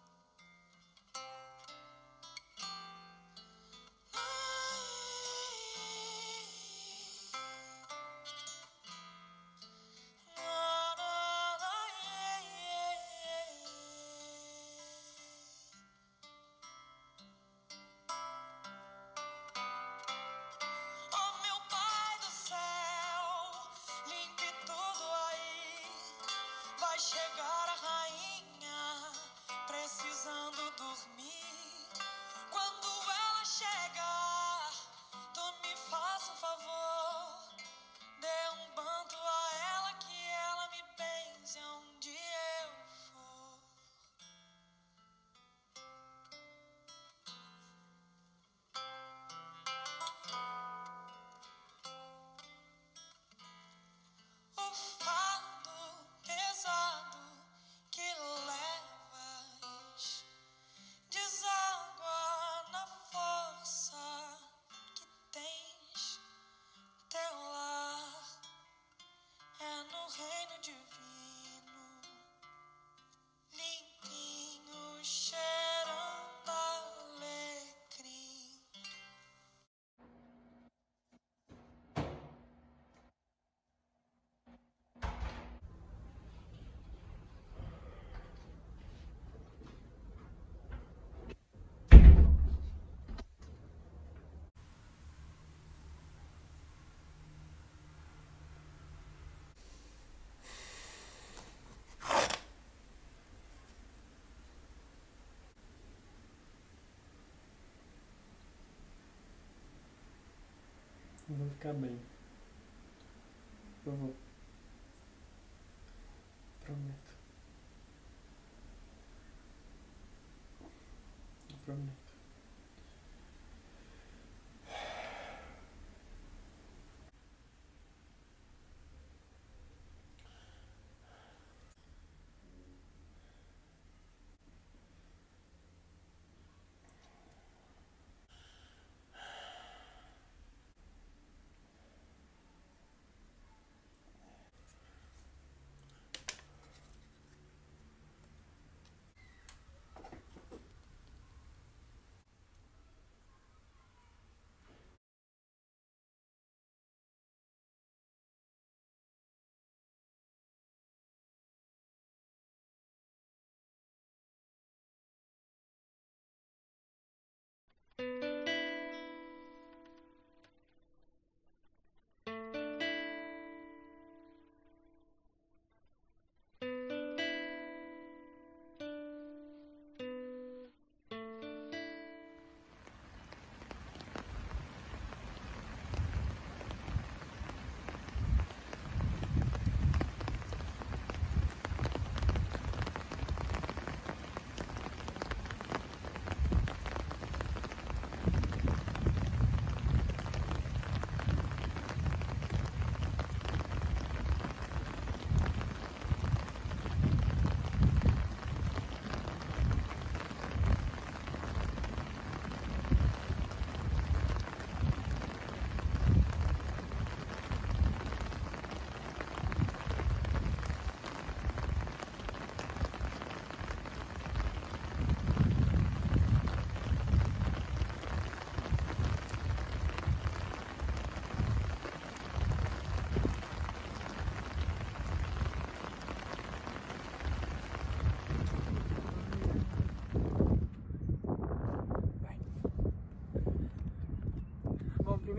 Oh, meu Pai do céu, limpe tudo aí. Vai chegar a rainha, precisando dormir. Quando ela chegar, tu me faça um favor. Dê um banto a ela, que ela me benze onde eu for. O fardo pesado que levas deságua na força que tens. Teu lar é no reino divino, limpinho, cheirando alecrim. Eu vou ficar bem. Eu vou. Prometo. Eu prometo.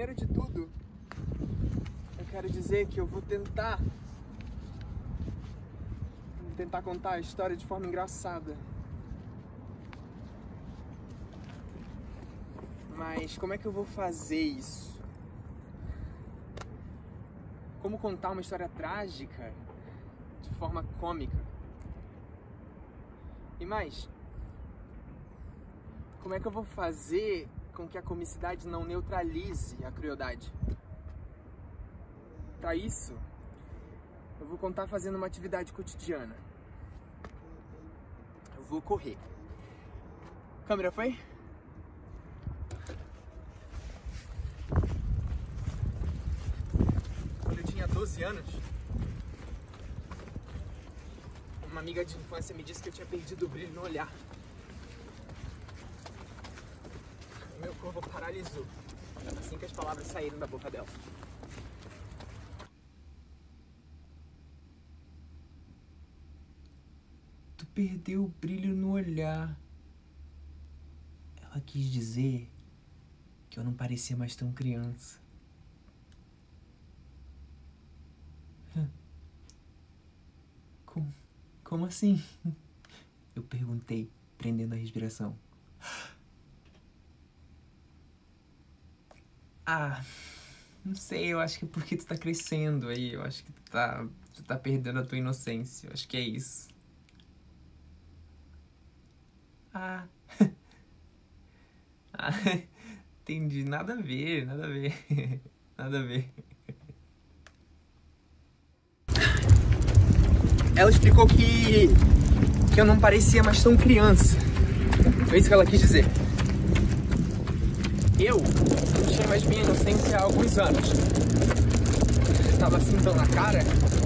primeiro de tudo, eu quero dizer que eu vou tentar... Vou tentar contar a história de forma engraçada. Mas como é que eu vou fazer isso? Como contar uma história trágica de forma cômica? E mais, como é que eu vou fazer com que a comicidade não neutralize a crueldade? Para isso, eu vou contar fazendo uma atividade cotidiana. Eu vou correr. Câmera, foi? Quando eu tinha doze anos, uma amiga de infância me disse que eu tinha perdido o brilho no olhar. E meu corpo paralisou assim que as palavras saíram da boca dela. Tu perdeu o brilho no olhar. Ela quis dizer que eu não parecia mais tão criança. Como, como assim? Eu perguntei, prendendo a respiração. Ah, não sei, eu acho que é porque tu tá crescendo aí. Eu acho que tu tá, tu tá perdendo a tua inocência. Eu acho que é isso. Ah. Ah, entendi. Nada a ver, nada a ver. Nada a ver. Ela explicou que, que eu não parecia mais tão criança. Foi isso que ela quis dizer. Eu não tinha mais minha inocência há alguns anos. Tava assim tão na cara.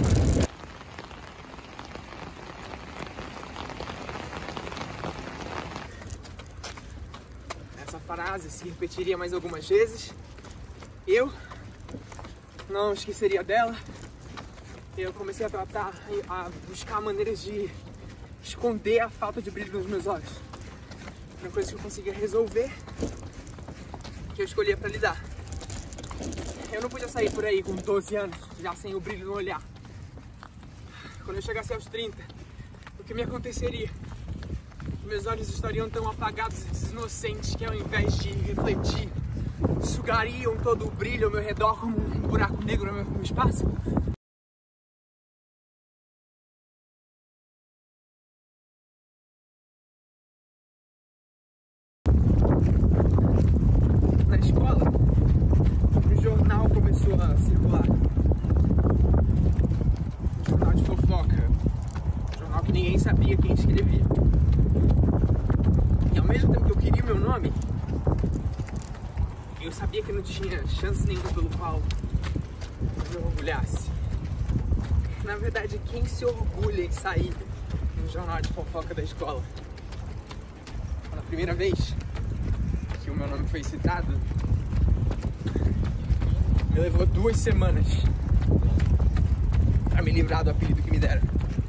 Essa frase se repetiria mais algumas vezes. Eu não esqueceria dela. Eu comecei a tratar, a buscar maneiras de esconder a falta de brilho nos meus olhos. Uma coisa que eu conseguia resolver, que eu escolhia pra lidar. Eu não podia sair por aí com doze anos, já sem o brilho no olhar. Quando eu chegasse aos trinta, o que me aconteceria? Meus olhos estariam tão apagados e inocentes que ao invés de refletir, sugariam todo o brilho ao meu redor como um buraco negro no meu espaço. Na escola, um jornal começou a circular. Um jornal de fofoca. Um jornal que ninguém sabia quem escrevia. E ao mesmo tempo que eu queria o meu nome, eu sabia que não tinha chance nenhuma pelo qual eu me orgulhasse. Na verdade, quem se orgulha em sair no jornal de fofoca da escola? Na primeira vez que o meu nome foi citado, me levou duas semanas para me livrar do apelido que me deram.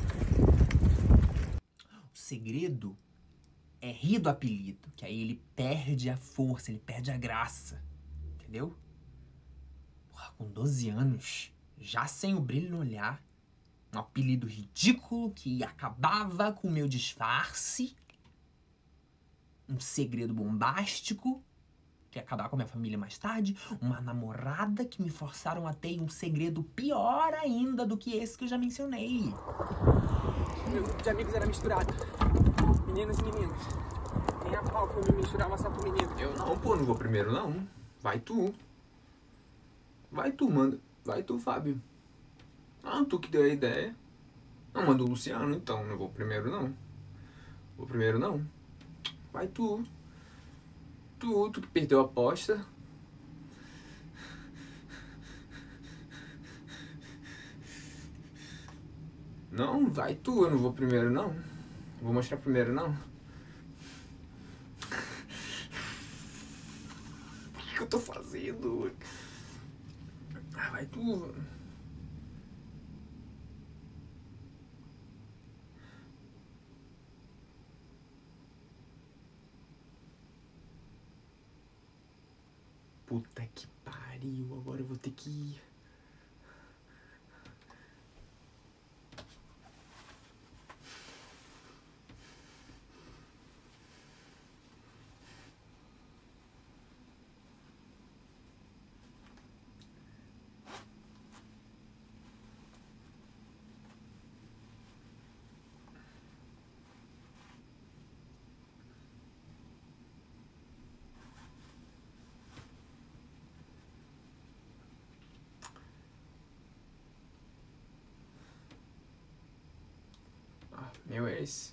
O segredo é rir do apelido, que aí ele perde a força, ele perde a graça, entendeu? Porra, com doze anos, já sem o brilho no olhar, um apelido ridículo que acabava com o meu disfarce, um segredo bombástico que ia acabar com a minha família mais tarde, uma namorada que me forçaram a ter um segredo pior ainda do que esse que eu já mencionei. Meu grupo de amigos era misturado, meninos e meninas. Nem a pau que eu me misturava só com menino. Eu não, pô, não vou primeiro não. Vai tu. Vai tu, manda. Vai tu, Fábio. Ah, tu que deu a ideia. Não, manda o Luciano, então. Não vou primeiro não. Vou primeiro não. Vai tu. Tu, tu que perdeu a aposta. Não, vai tu, eu não vou primeiro não. Vou mostrar primeiro não. O que, que eu tô fazendo? Ah, vai tu. Puta que pariu, agora eu vou ter que ir. Meu ex.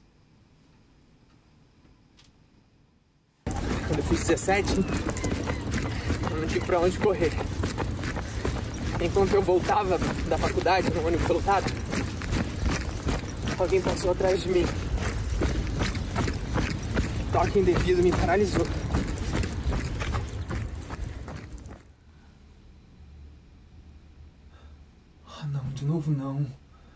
Quando eu fiz dezessete, eu não tinha pra onde correr. Enquanto eu voltava da faculdade, no ônibus lotado, alguém passou atrás de mim. O toque indevido me paralisou. Ah, não, de novo não.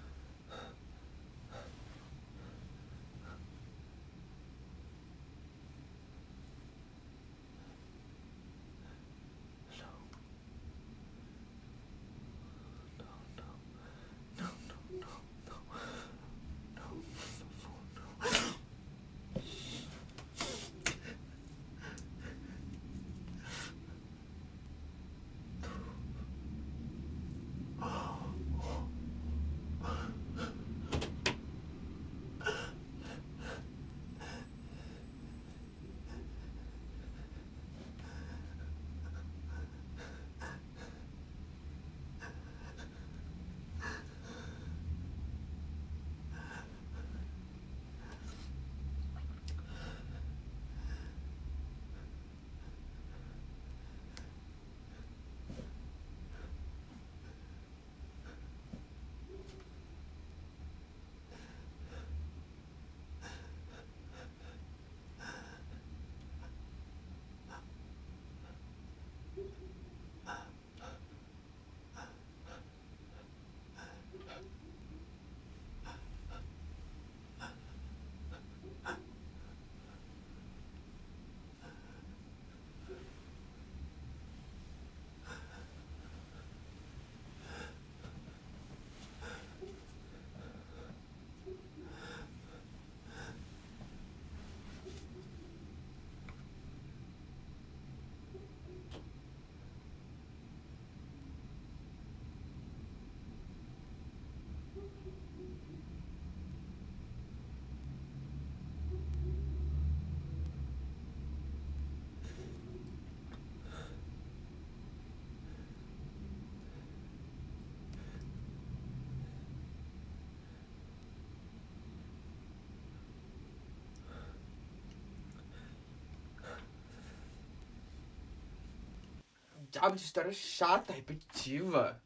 Diabo de história chata, repetitiva.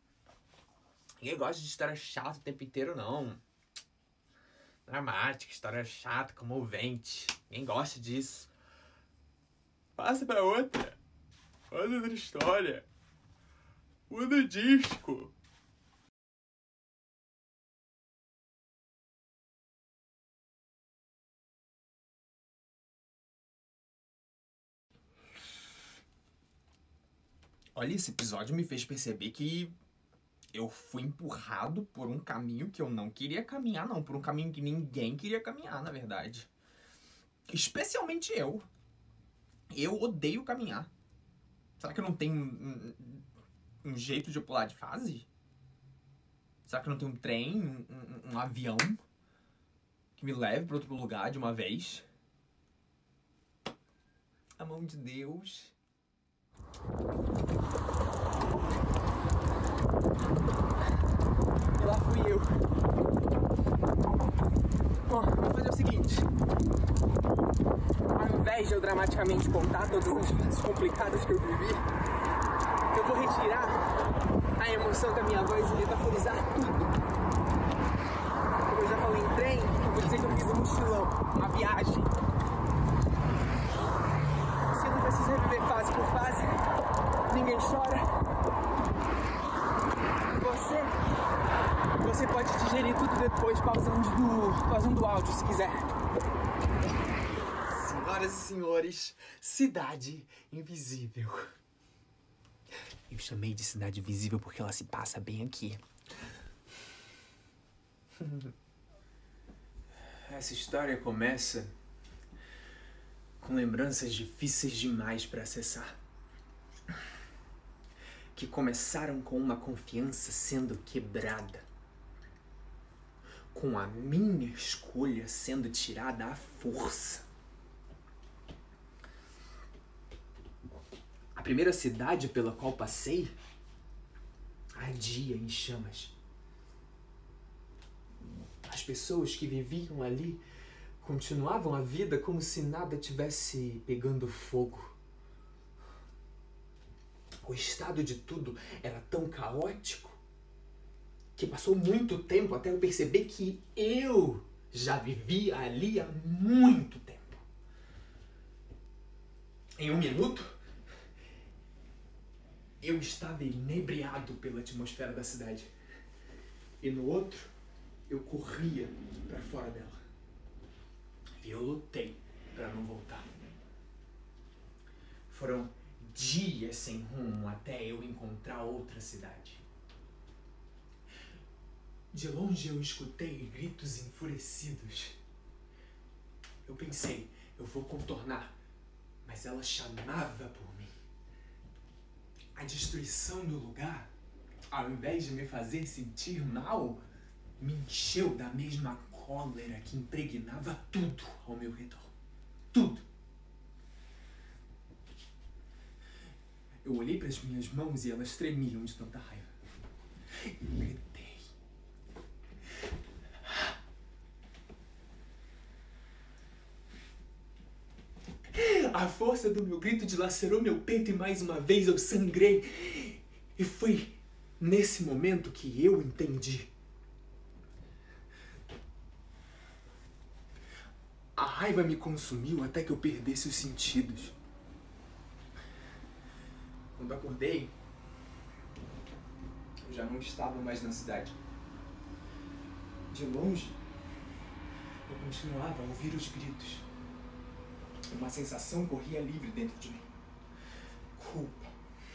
Ninguém gosta de história chata o tempo inteiro, não. Dramática, história chata, comovente. Ninguém gosta disso. Passa pra outra. Outra outra história. Muda o disco. Olha, esse episódio me fez perceber que eu fui empurrado por um caminho que eu não queria caminhar, não. Por um caminho que ninguém queria caminhar, na verdade. Especialmente eu. Eu odeio caminhar. Será que eu não tenho um, um, um jeito de pular de fase? Será que eu não tenho um trem, um, um, um avião que me leve para outro lugar de uma vez? A mão de Deus... E lá fui eu. Bom, vamos fazer o seguinte. Ao invés de eu dramaticamente contar todas as fases complicadas que eu vivi, eu vou retirar a emoção da minha voz e metaforizar tudo. Como eu já falei em trem, eu vou dizer que eu fiz um mochilão, uma viagem. Você não precisa reviver fase por fase, ninguém chora. Você, você pode digerir tudo depois, pausando, do, pausando o áudio, se quiser. Senhoras e senhores, Cidade Invisível. Eu chamei de cidade visível porque ela se passa bem aqui. Essa história começa com lembranças difíceis demais para acessar. Que começaram com uma confiança sendo quebrada. Com a minha escolha sendo tirada à força. A primeira cidade pela qual passei ardia em chamas. As pessoas que viviam ali continuavam a vida como se nada tivesse pegando fogo. O estado de tudo era tão caótico que passou muito tempo até eu perceber que eu já vivia ali há muito tempo. Em um minuto, eu estava inebriado pela atmosfera da cidade. E no outro, eu corria para fora dela. E eu lutei para não voltar. Foram dias sem rumo até eu encontrar outra cidade. De longe eu escutei gritos enfurecidos. Eu pensei, eu vou contornar, mas ela chamava por mim. A destruição do lugar, ao invés de me fazer sentir mal, me encheu da mesma cólera que impregnava tudo ao meu redor. Tudo. Eu olhei para as minhas mãos e elas tremiam de tanta raiva. E gritei. A força do meu grito dilacerou meu peito e mais uma vez eu sangrei. E foi nesse momento que eu entendi. A raiva me consumiu até que eu perdesse os sentidos. Quando acordei, eu já não estava mais na cidade. De longe, eu continuava a ouvir os gritos. Uma sensação corria livre dentro de mim. Culpa.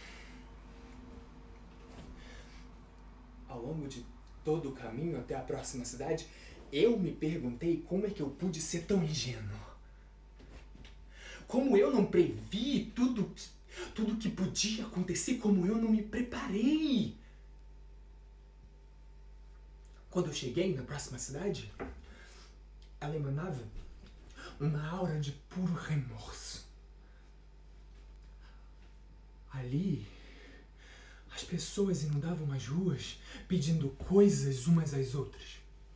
Ao longo de todo o caminho até a próxima cidade, eu me perguntei como é que eu pude ser tão ingênuo. Como eu não previ tudo, tudo que podia acontecer, como eu não me preparei. Quando eu cheguei na próxima cidade, ela emanava uma aura de puro remorso. Ali, as pessoas inundavam as ruas pedindo coisas umas às outras.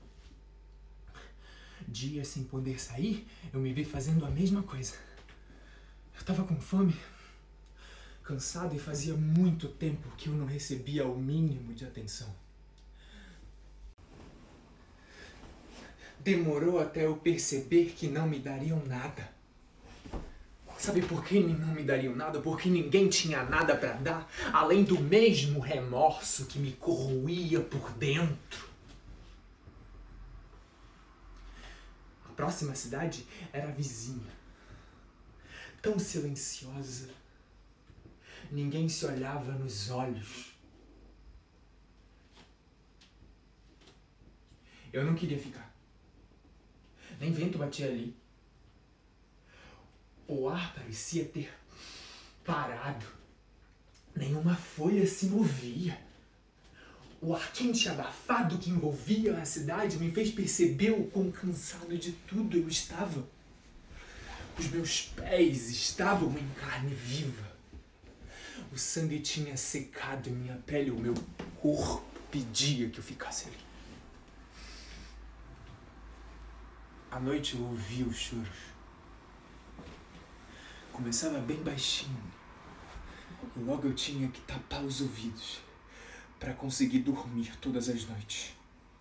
Dias sem poder sair, eu me vi fazendo a mesma coisa. Eu estava com fome, cansado e fazia muito tempo que eu não recebia o mínimo de atenção. Demorou até eu perceber que não me dariam nada. Sabe por que não me dariam nada? Porque ninguém tinha nada para dar, além do mesmo remorso que me corroía por dentro. A próxima cidade era vizinha. Tão silenciosa. Ninguém se olhava nos olhos. Eu não queria ficar. Nem vento batia ali. O ar parecia ter parado. Nenhuma folha se movia. O ar quente e abafado que envolvia a cidade me fez perceber o quão cansado de tudo eu estava. Os meus pés estavam em carne viva. O sangue tinha secado em minha pele, o meu corpo pedia que eu ficasse ali. À noite eu ouvia os choros. Começava bem baixinho. E logo eu tinha que tapar os ouvidos para conseguir dormir todas as noites.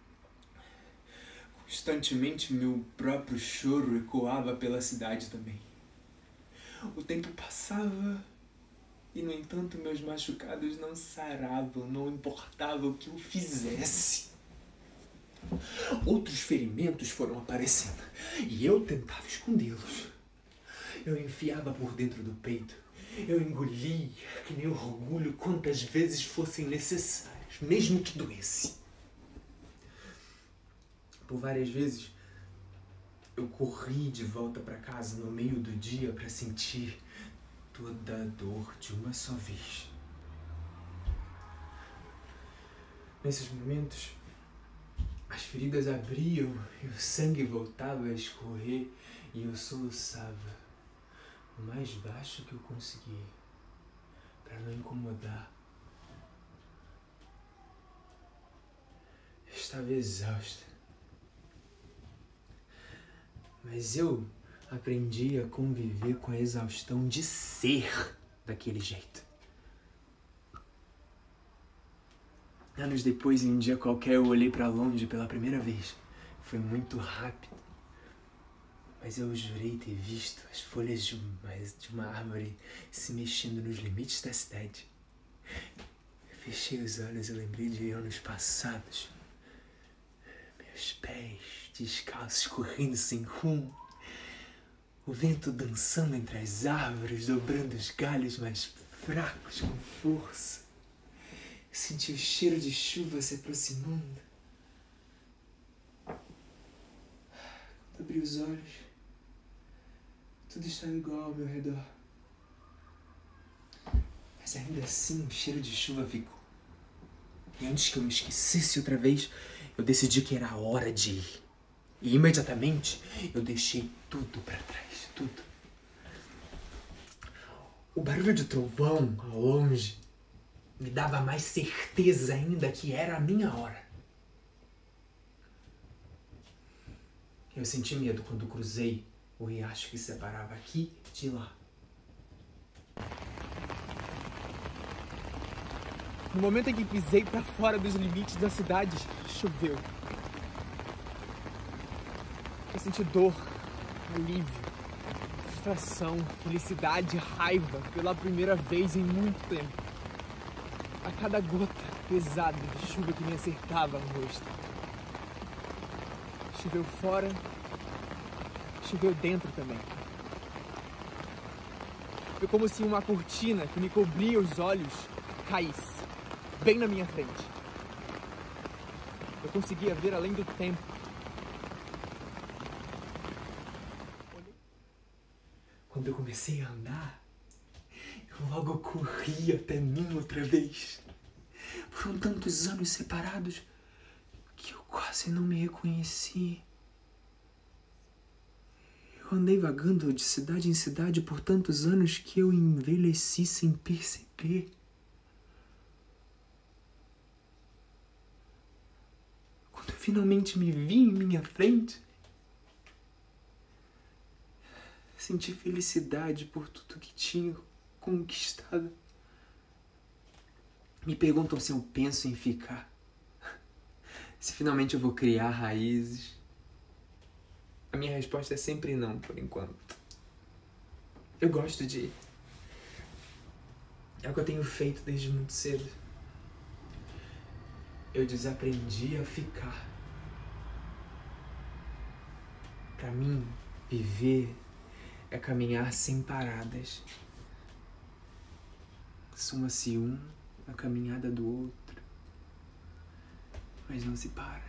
Constantemente meu próprio choro ecoava pela cidade também. O tempo passava e, no entanto, meus machucados não saravam, não importava o que eu fizesse. Outros ferimentos foram aparecendo e eu tentava escondê-los. Eu enfiava por dentro do peito Eu engoli que nem orgulho quantas vezes fossem necessárias, mesmo que doesse. Por várias vezes, eu corri de volta para casa no meio do dia para sentir toda a dor de uma só vez. Nesses momentos, as feridas abriam e o sangue voltava a escorrer e eu soluçava o mais baixo que eu conseguia para não incomodar. Eu estava exausta. Mas eu aprendi a conviver com a exaustão de ser daquele jeito. Anos depois, em um dia qualquer, eu olhei para longe pela primeira vez. Foi muito rápido. Mas eu jurei ter visto as folhas de uma, de uma árvore se mexendo nos limites da cidade. Eu fechei os olhos e lembrei de anos passados. Meus pés descalços correndo sem rumo. O vento dançando entre as árvores, dobrando os galhos mais fracos com força. Eu senti o cheiro de chuva se aproximando. Quando abri os olhos, tudo estava igual ao meu redor. Mas ainda assim, o cheiro de chuva ficou. E antes que eu me esquecesse outra vez, eu decidi que era a hora de ir. E imediatamente, eu deixei tudo para trás, tudo. O barulho de trovão ao longe me dava mais certeza ainda que era a minha hora. Eu senti medo quando cruzei o riacho que separava aqui de lá. No momento em que pisei para fora dos limites da cidade, choveu. Eu senti dor, alívio, frustração, felicidade, raiva pela primeira vez em muito tempo. A cada gota pesada de chuva que me acertava no rosto. Choveu fora, choveu dentro também. Foi como se uma cortina que me cobria os olhos caísse, bem na minha frente. Eu conseguia ver além do tempo. Quando eu comecei a andar, eu logo corri até mim outra vez. Foram tantos anos separados que eu quase não me reconheci. Eu andei vagando de cidade em cidade por tantos anos que eu envelheci sem perceber. Quando eu finalmente me vi em minha frente, senti felicidade por tudo que tinha conquistado. Me perguntam se eu penso em ficar. Se finalmente eu vou criar raízes. A minha resposta é sempre não, por enquanto. Eu gosto de ir. É o que eu tenho feito desde muito cedo. Eu desaprendi a ficar. Pra mim, viver é caminhar sem paradas. Suma-se um na caminhada do outro, mas não se para.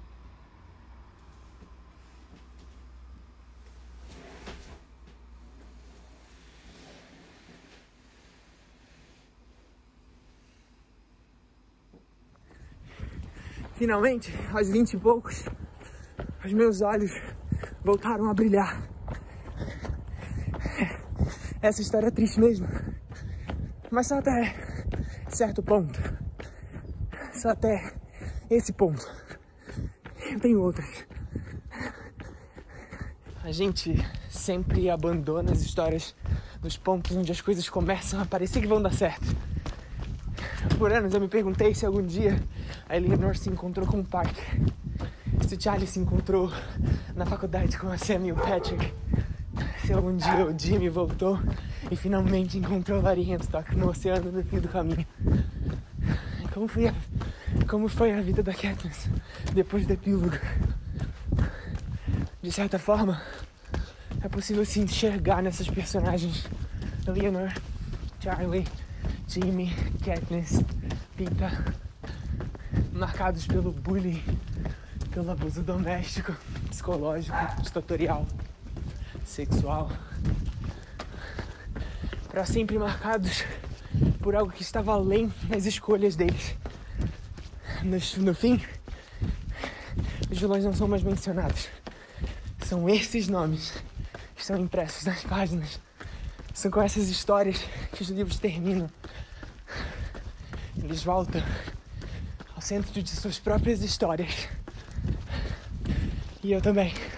Finalmente, aos vinte e poucos, os meus olhos voltaram a brilhar. Essa história é triste mesmo, mas só até certo ponto. Só até esse ponto. Eu tenho outras. A gente sempre abandona as histórias nos pontos onde as coisas começam a parecer que vão dar certo. Por anos eu me perguntei se algum dia a Eleanor se encontrou com o Parker, se o Charlie se encontrou na faculdade com a Sam e o Patrick, se algum dia o Jimmy voltou e finalmente encontrou o Larry Hempstock no oceano no fim do caminho. Como foi a, como foi a vida da Katniss depois do epílogo? De certa forma, é possível se enxergar nessas personagens. Eleanor, Charlie, Jimmy, Katniss, Pita, marcados pelo bullying, pelo abuso doméstico, psicológico, ditatorial, sexual, para sempre marcados por algo que estava além das escolhas deles. No, no fim, os vilões não são mais mencionados. São esses nomes que estão impressos nas páginas. São com essas histórias que os livros terminam. Eles voltam ao centro de suas próprias histórias. E eu também.